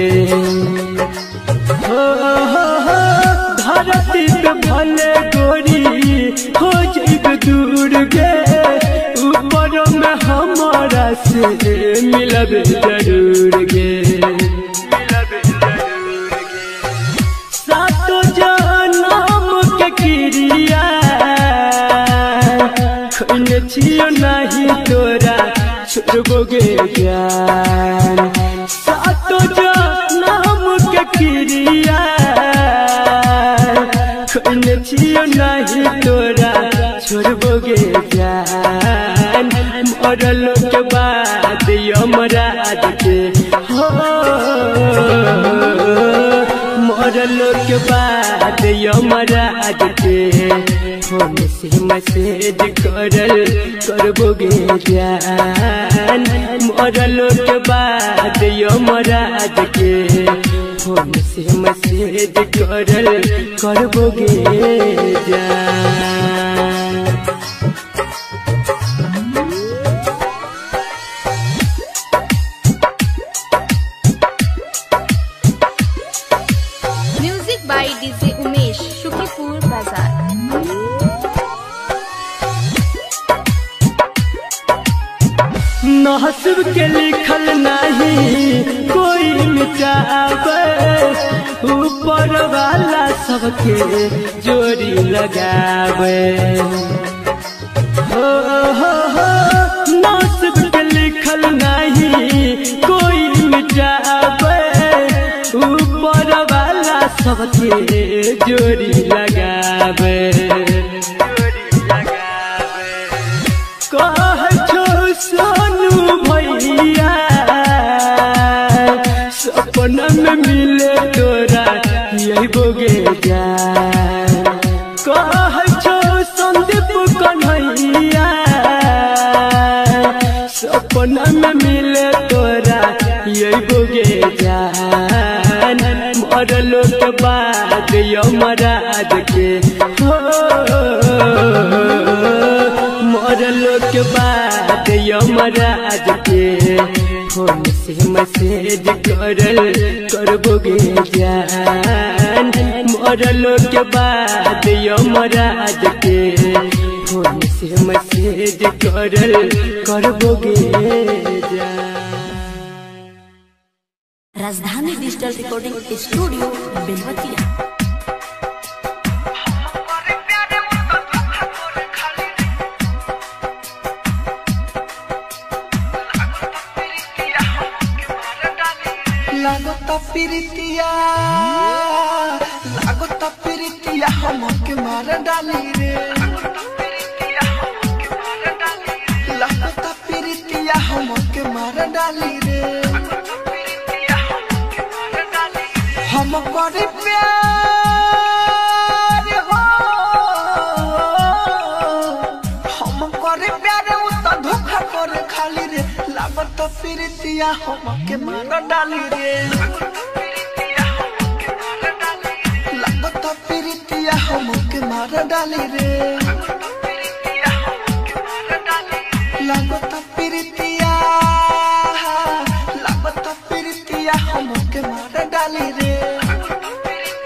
हो हो हो धरती पे भले गोरी हो जाइबे दूर के ऊपर में हमारा से मिलबे जरूर गे सातो जनम के क्रिया खोने छियो नहीं तोरा छोड़बोगे ज्ञान सातो जनम के क्रिया खोने छियो नहीं तोरा छोड़बोगे ज्ञान मरलो के बाद यमराज के हो मरलो के बाद यमराज के फोन से मैसेज करल करबोगे जान मरलो के बाद यमराज के फोन से मैसेज करल करबोगे जान by D J Umesh Shukripur बाजार। नसीब के लिखल नहीं कोई मिटावे ऊपर वाला सबके जोड़ी लगावे हो हो हो नसीब के लिखल नहीं कोई मिटावे ऊपर वाला सबके जोड़ी लगावे कह छो सोनू भैया सपना में मिले तोरा यही बोगे जान कह छो संदीप कन्हैया सपना में मिले तोरा यही बोगे जान मरलो के बाद यमराज के हो मरलो के बाद यमराज के फोन से मैसेज करल करबोगे जान मरलो के बाद यमराज के फोन से मैसेज करल करबोगे जान राजधानी डिजिटल रिकॉर्डिंग स्टूडियो बेलवतिया। लागता प्रीतिया लागता प्रीतिया हमके मार डाली रे लागता प्रीतिया हमके मार डाली रे हम करे प्यार हो हम करे प्यार उ त धोखा करे खाली रे लागता प्रीतिया हमके मार डाली रे लागता प्रीतिया हमके मार डाली रे लागता प्रीतिया लागता प्रीतिया हमके मार डाली रे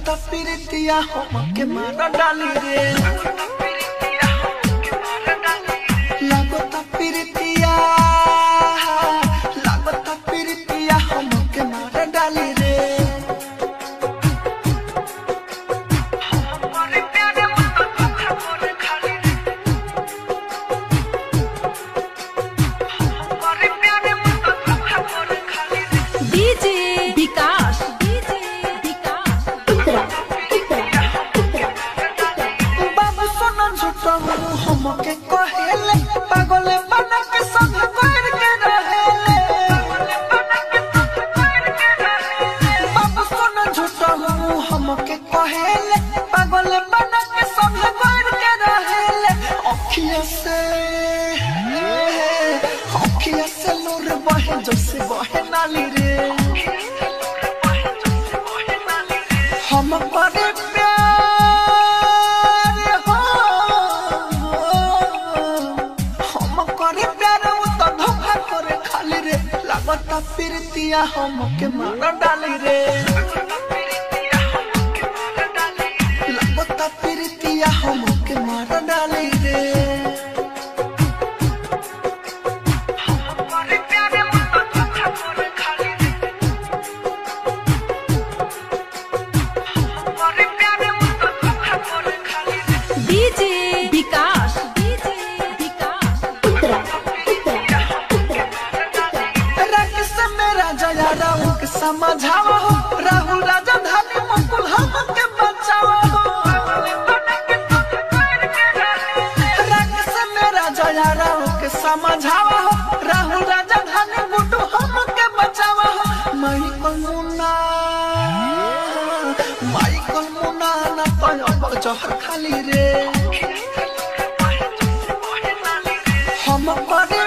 लागता प्रीतिया हमके मार डाली रे लागता प्रीतिया लागता प्रीतिया हमके मार डाली रे हमके कहेले पागल बना के संग कर के रहेले बाबू सोना झूठा हूँ हमके कहेले पागल बना के संग कर के रहेले अखियाँ से अखियाँ से नूर बहे जैसे बहे नाली रे हम करे लागता प्रीतिया हमके मार डाली रे लागता प्रीतिया हमके मार डाली रे समझावा हो राहुल राजधानी मुकुल हमके बचावा हो रंग से मेरा जया राव के समझावा हो राहुल राजधानी गुड्डू हमके बचावा हो माइकल मुन्ना माइकल मुन्ना ना तो जहर खाली रे हम करे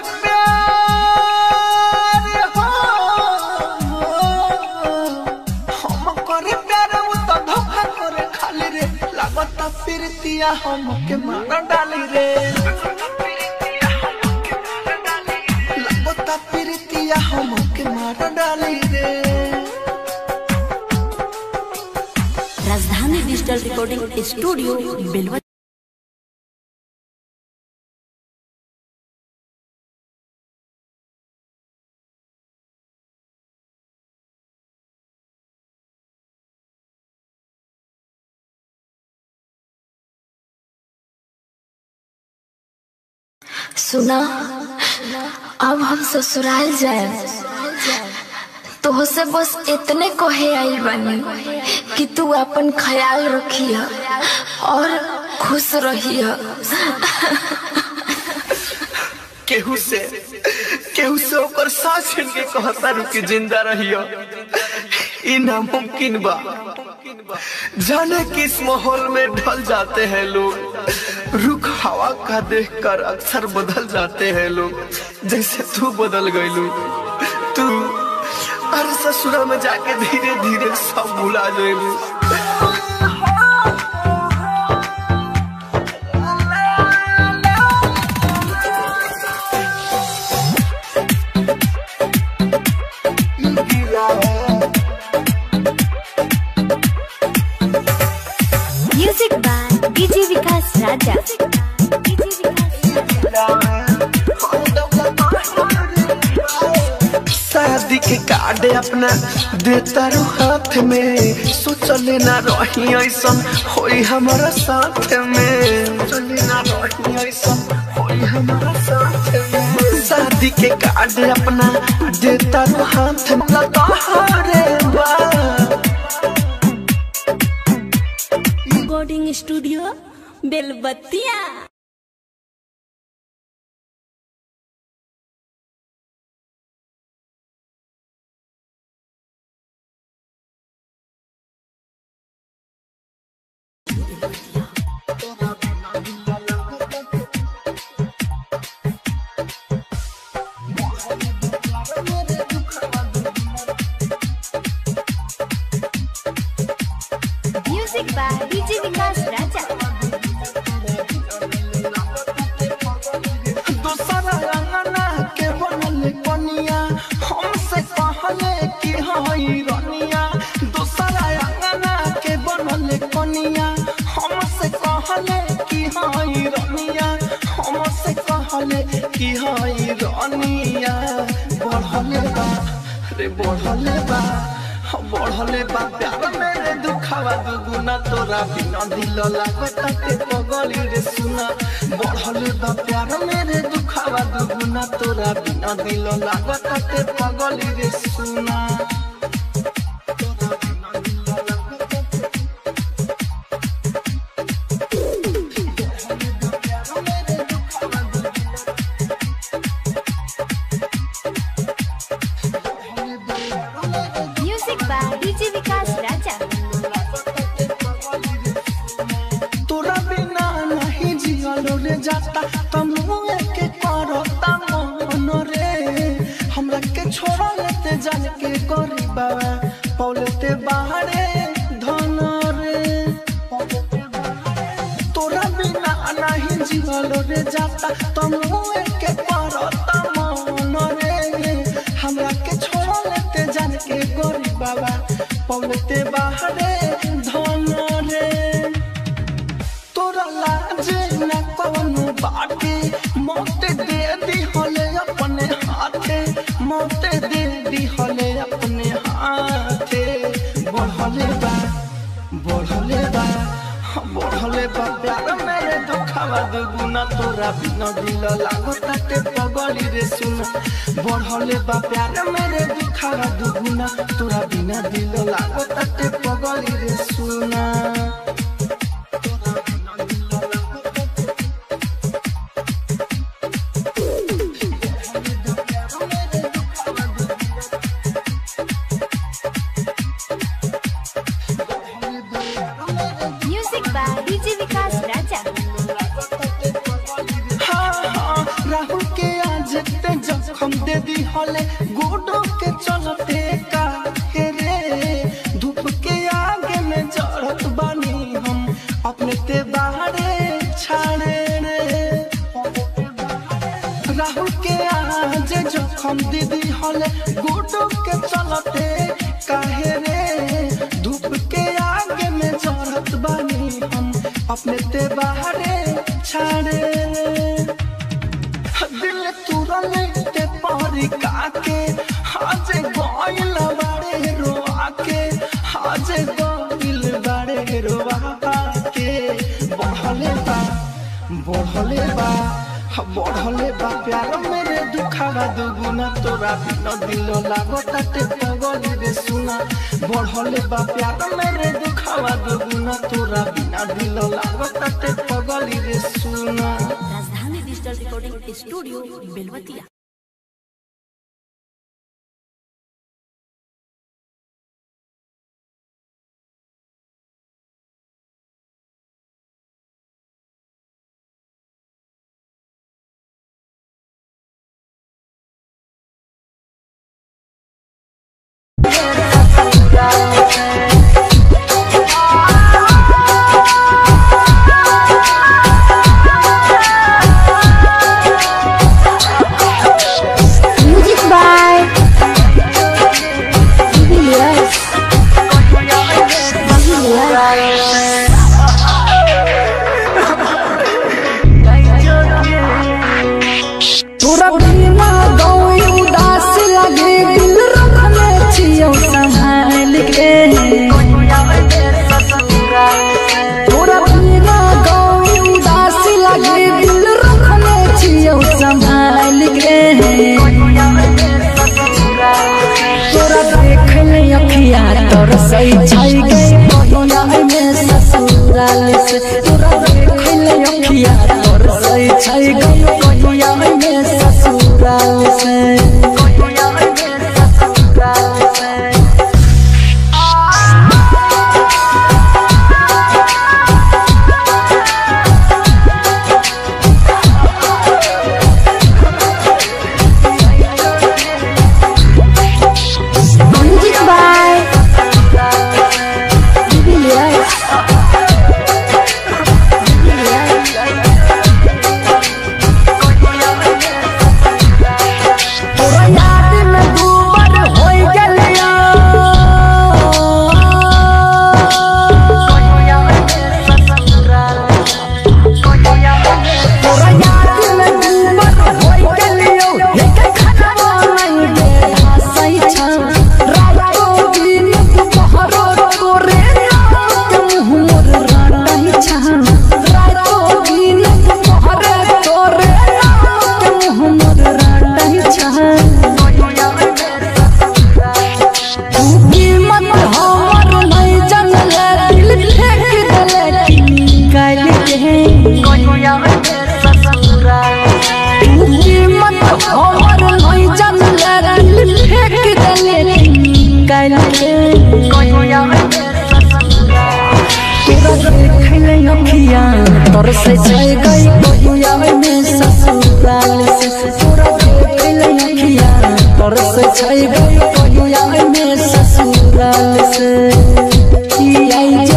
प्रीतिया हमके मार डाली रे लागता प्रीतिया हमके मार डाली रे राजधानी डिजिटल रिकॉर्डिंग स्टूडियो बेलवा। सुना अब हम ससुराल जाए तो से बस इतने कहे आई बनी कि तू अपन ख्याल रखिए और खुश रहिए। केहू से केहू से ओकर सांस छीन के कहता रुक जिंदा रहियो ई नामुमकिन बा। जाने किस माहौल में ढल जाते हैं लोग, रुख हवा का देखकर अक्सर बदल जाते हैं लोग। जैसे तू बदल गई तू अरे ससुरा में जाके धीरे धीरे सब भुला जाएगी। Music by DJ Vikas Raja. शादी के कार्ड अपना देता रू हाथ में, सोचले ना रही ऐसन होई हमारा साथ में, सोचले ना रही ऐसन होई हमारा साथ में। शादी के कार्ड अपना देता रू हाथ में लगा रे बा। Recording studio Belbattiya. Music by DJ Vikas Raja. दूसरा रंगना के बनल कनिया हमसे कहले कि हई रनिया। दूसरा रंगना के बनल की हई रनिया बढ़ले बा रे बढ़ले बा बढ़ले बा प्यार मेरे दुखावा दुगुना तोरा बिना दिल लागता ते पगली रे सुना बढ़ले बा प्यार मेरे दुखावा दुगुना तोरा बिना दिल लागता ते पगली रे सुना डीजे विकास राजा तोरा बिना नहीं जियल रे जाता तमुए के करता मन रे हमरा के छोड़ लेते जान के गरीबा पौलते बाहरे धन रे तोरा बिना नहीं जियल रे जाता तमुए के करता मन रे हमरा के छोड़ लेते जान के गरीबा पौलते बाहरे धन रे तोरा लाज न कोनो बाटे मौत दे दी होले अपने हाथे मौत दे दी होले अपने हाथे बढ़ले बा बढ़ले बा बढ़ले बा प्यार मेरे दुखावा दुगुना तोरा बिना दिल लागता ते पगली रे सुना बढ़ले बा प्यार मेरे दुखावा दुगुना तोरा बिना दिल लागता ते पगली रे सुना music by DJ Vikas Raja Rahul के आज ते जखम दे दी होले गोडो के चलते का रे धूप के आगे में जड़त बानी हम अपने ते बाहरे छाड़े रे राहुल के आज जखम दे दी होले गोडो के चलते काहे रे धूप के आगे में जड़त बानी हम अपने ते बाहरे छाड़े दिल तुरले ते पारी काके आज गोइल बाड़े रोआ के आज गोइल बाड़े रोआ के बढ़ले बा बढ़ले बा बढ़ले बा प्यार मेरे दुखावा दुगुना तोरा बिना दिल लागता ते पगली रे सुना बढ़ले बा प्यार मेरे दुखावा दुगुना तोरा बिना दिल लागता ते पगली रे सुना Rajdhani digital recording studio Belwatia. तोरा बिना गौई उदास लगे दिल रखने छियो संभाल के तोरा बिना गौई उदास लगे दिल रखने छियो संभाल के तोरा देख ले अखिया तोर सही छई गई मोहिया में ससुराल से तोरा देख ले अखिया तोर सही छई गई मोहिया में ससुराल से कीमत हमर नहीं जानले दिल फेंक देले निकाल के कोहिया में ससुराल कीमत हमर नहीं जानले दिल फेंक देले निकाल के कोहिया में ससुराल तोरा देखले अखियां तोर से जाय गई कोहिया में ससुराल से तोरा देखले अखियां तोर से जाय गई कोहिया में ससुराल से आई जो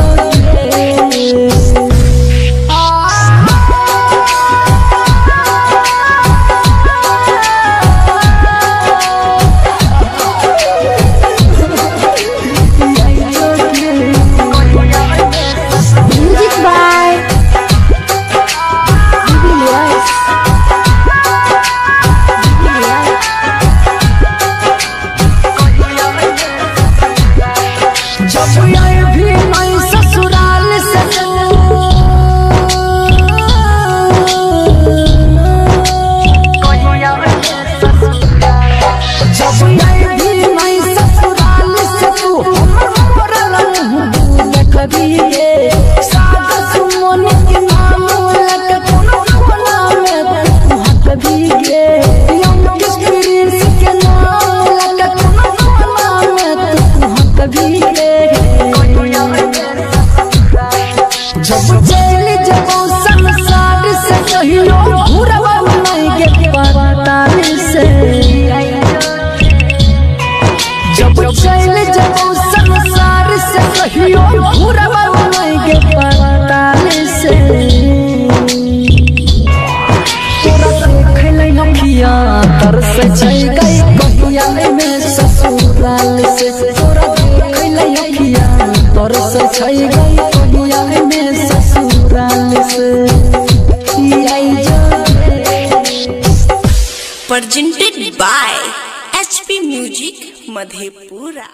Presented by H P Music Madhepura.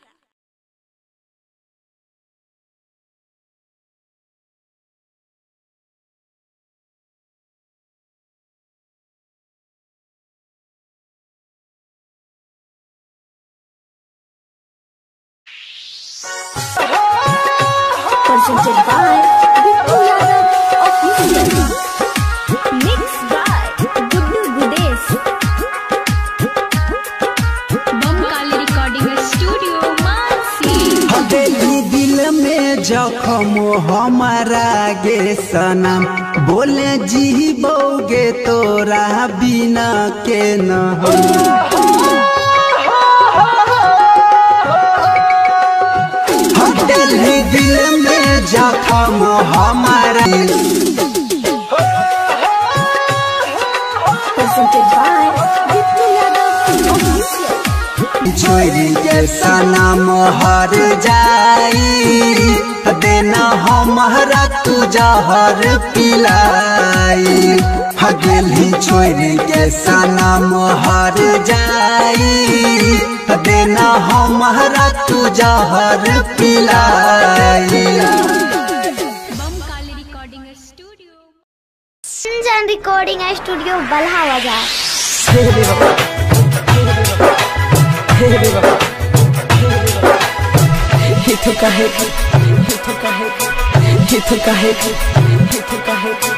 Presented by Bittu Yadav Official. Mixed by Guddu Gudesh. Bamkali recording studio Mansi. हवेली दिल में जखम हमारा गे सनम बोले जी बोगे तोरा बिना के न हवेली दिल में जखम हमारा Presented by Bittu Yadav Official. छोरी के सनम हर जाई देना हमारा तू जहर पिलाई हगेली छोरी के सनम हर जाई देना हमारा तू जहर पिलाई Bamkali recording studio Sunjan Recording Studio Balha Bazaar. ये तो कहे कि ये तो कहे कि ये तो कहे कि ये तो कहे कि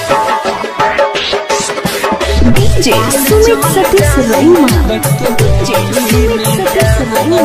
डीजे सुमित सतीश रैमा डीजे सुमित सतीश रैमा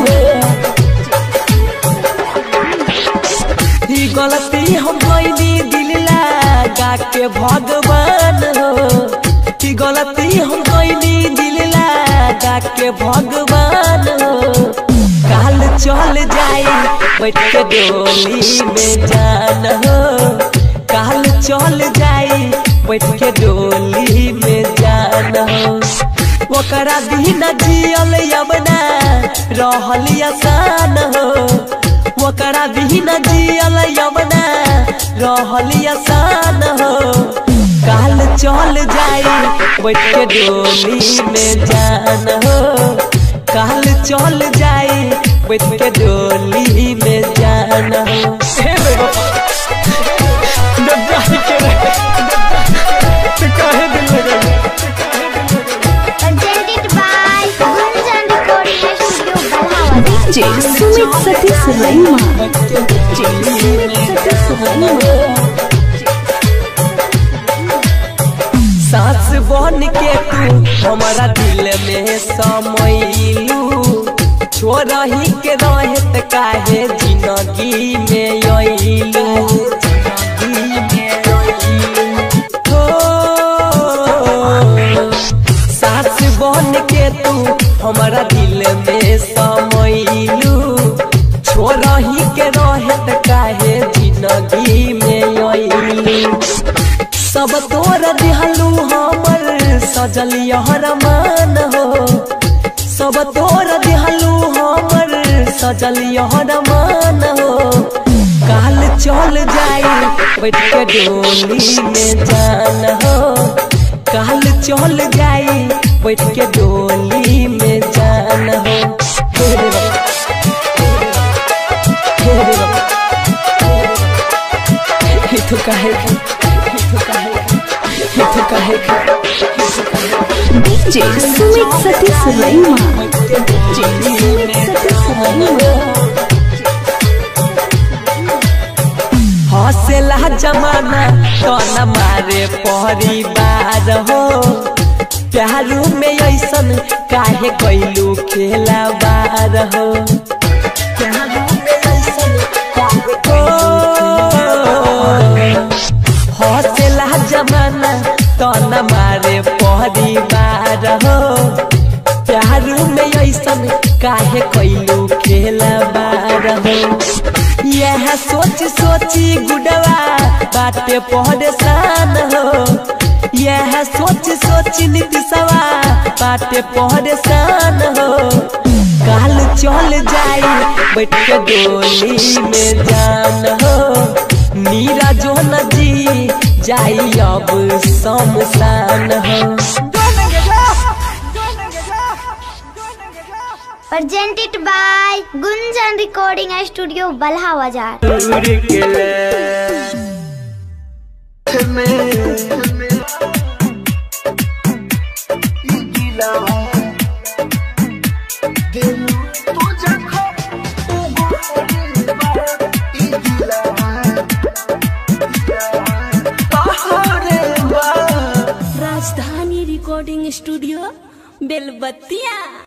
ही गलती हम कोई दिल लगा के भगवान हो ही गलती हम कोई दिल लगा के भगवान हो काल चल जाई बैठ के डोली में जान हो काल चल जाई बैठ के डोली में जान हो ओकरा बिना जियल यवना रहल आसान हो ओकरा बिना जियल यवना रहल आसान हो काल चल जाई बैठ के डोली में जान हो काल चल जाई बैठ के डोली में जान हो Presented by Sunjan Recording Studio Balha Bazaar. DJ Sumit Satish Raima DJ Sumit Satish Raima सास बन के तू हमारा दिल में समैलू छोड़ही के रहत काहे जिंदगी में अइलू सास बन के तू हमारा दिल में समैलू छोड़ही के रहत काहे जिंदगी में अइलू सब तोर दिहलू हमर सजल यहर मान हो सब तोर दिहलू हमर सजल यहर मान हो काल चल जाई बैठ के डोली में जान हो काल चल जाई बैठ के डोली में जान हो हे रे हे रे हे तो काहे डीजे सुमित सतीश रैमा डीजे सुमित सतीश रैमा हौसला जमाना तो न मारे परिवार हो प्यारू में ऐसन काहे कैलू खेला बार हो प्यारू में ऐसन काहे हौसला जमाना तो न मारे परिवार हो प्यारू में ऐसन काहे कैलू खेला बार हो यह सोच सोची गुडवा बाटे परेशान हो यह सोच सोची नीतीशवा बाटे परेशान हो काल चल जाई बैठ के डोली में जान हो नीरा जो न जी जाई अब शमशान हो presented by Gunjan Recording Studio Balha Bazaar Rajdhani recording studio बेलबत्तिया।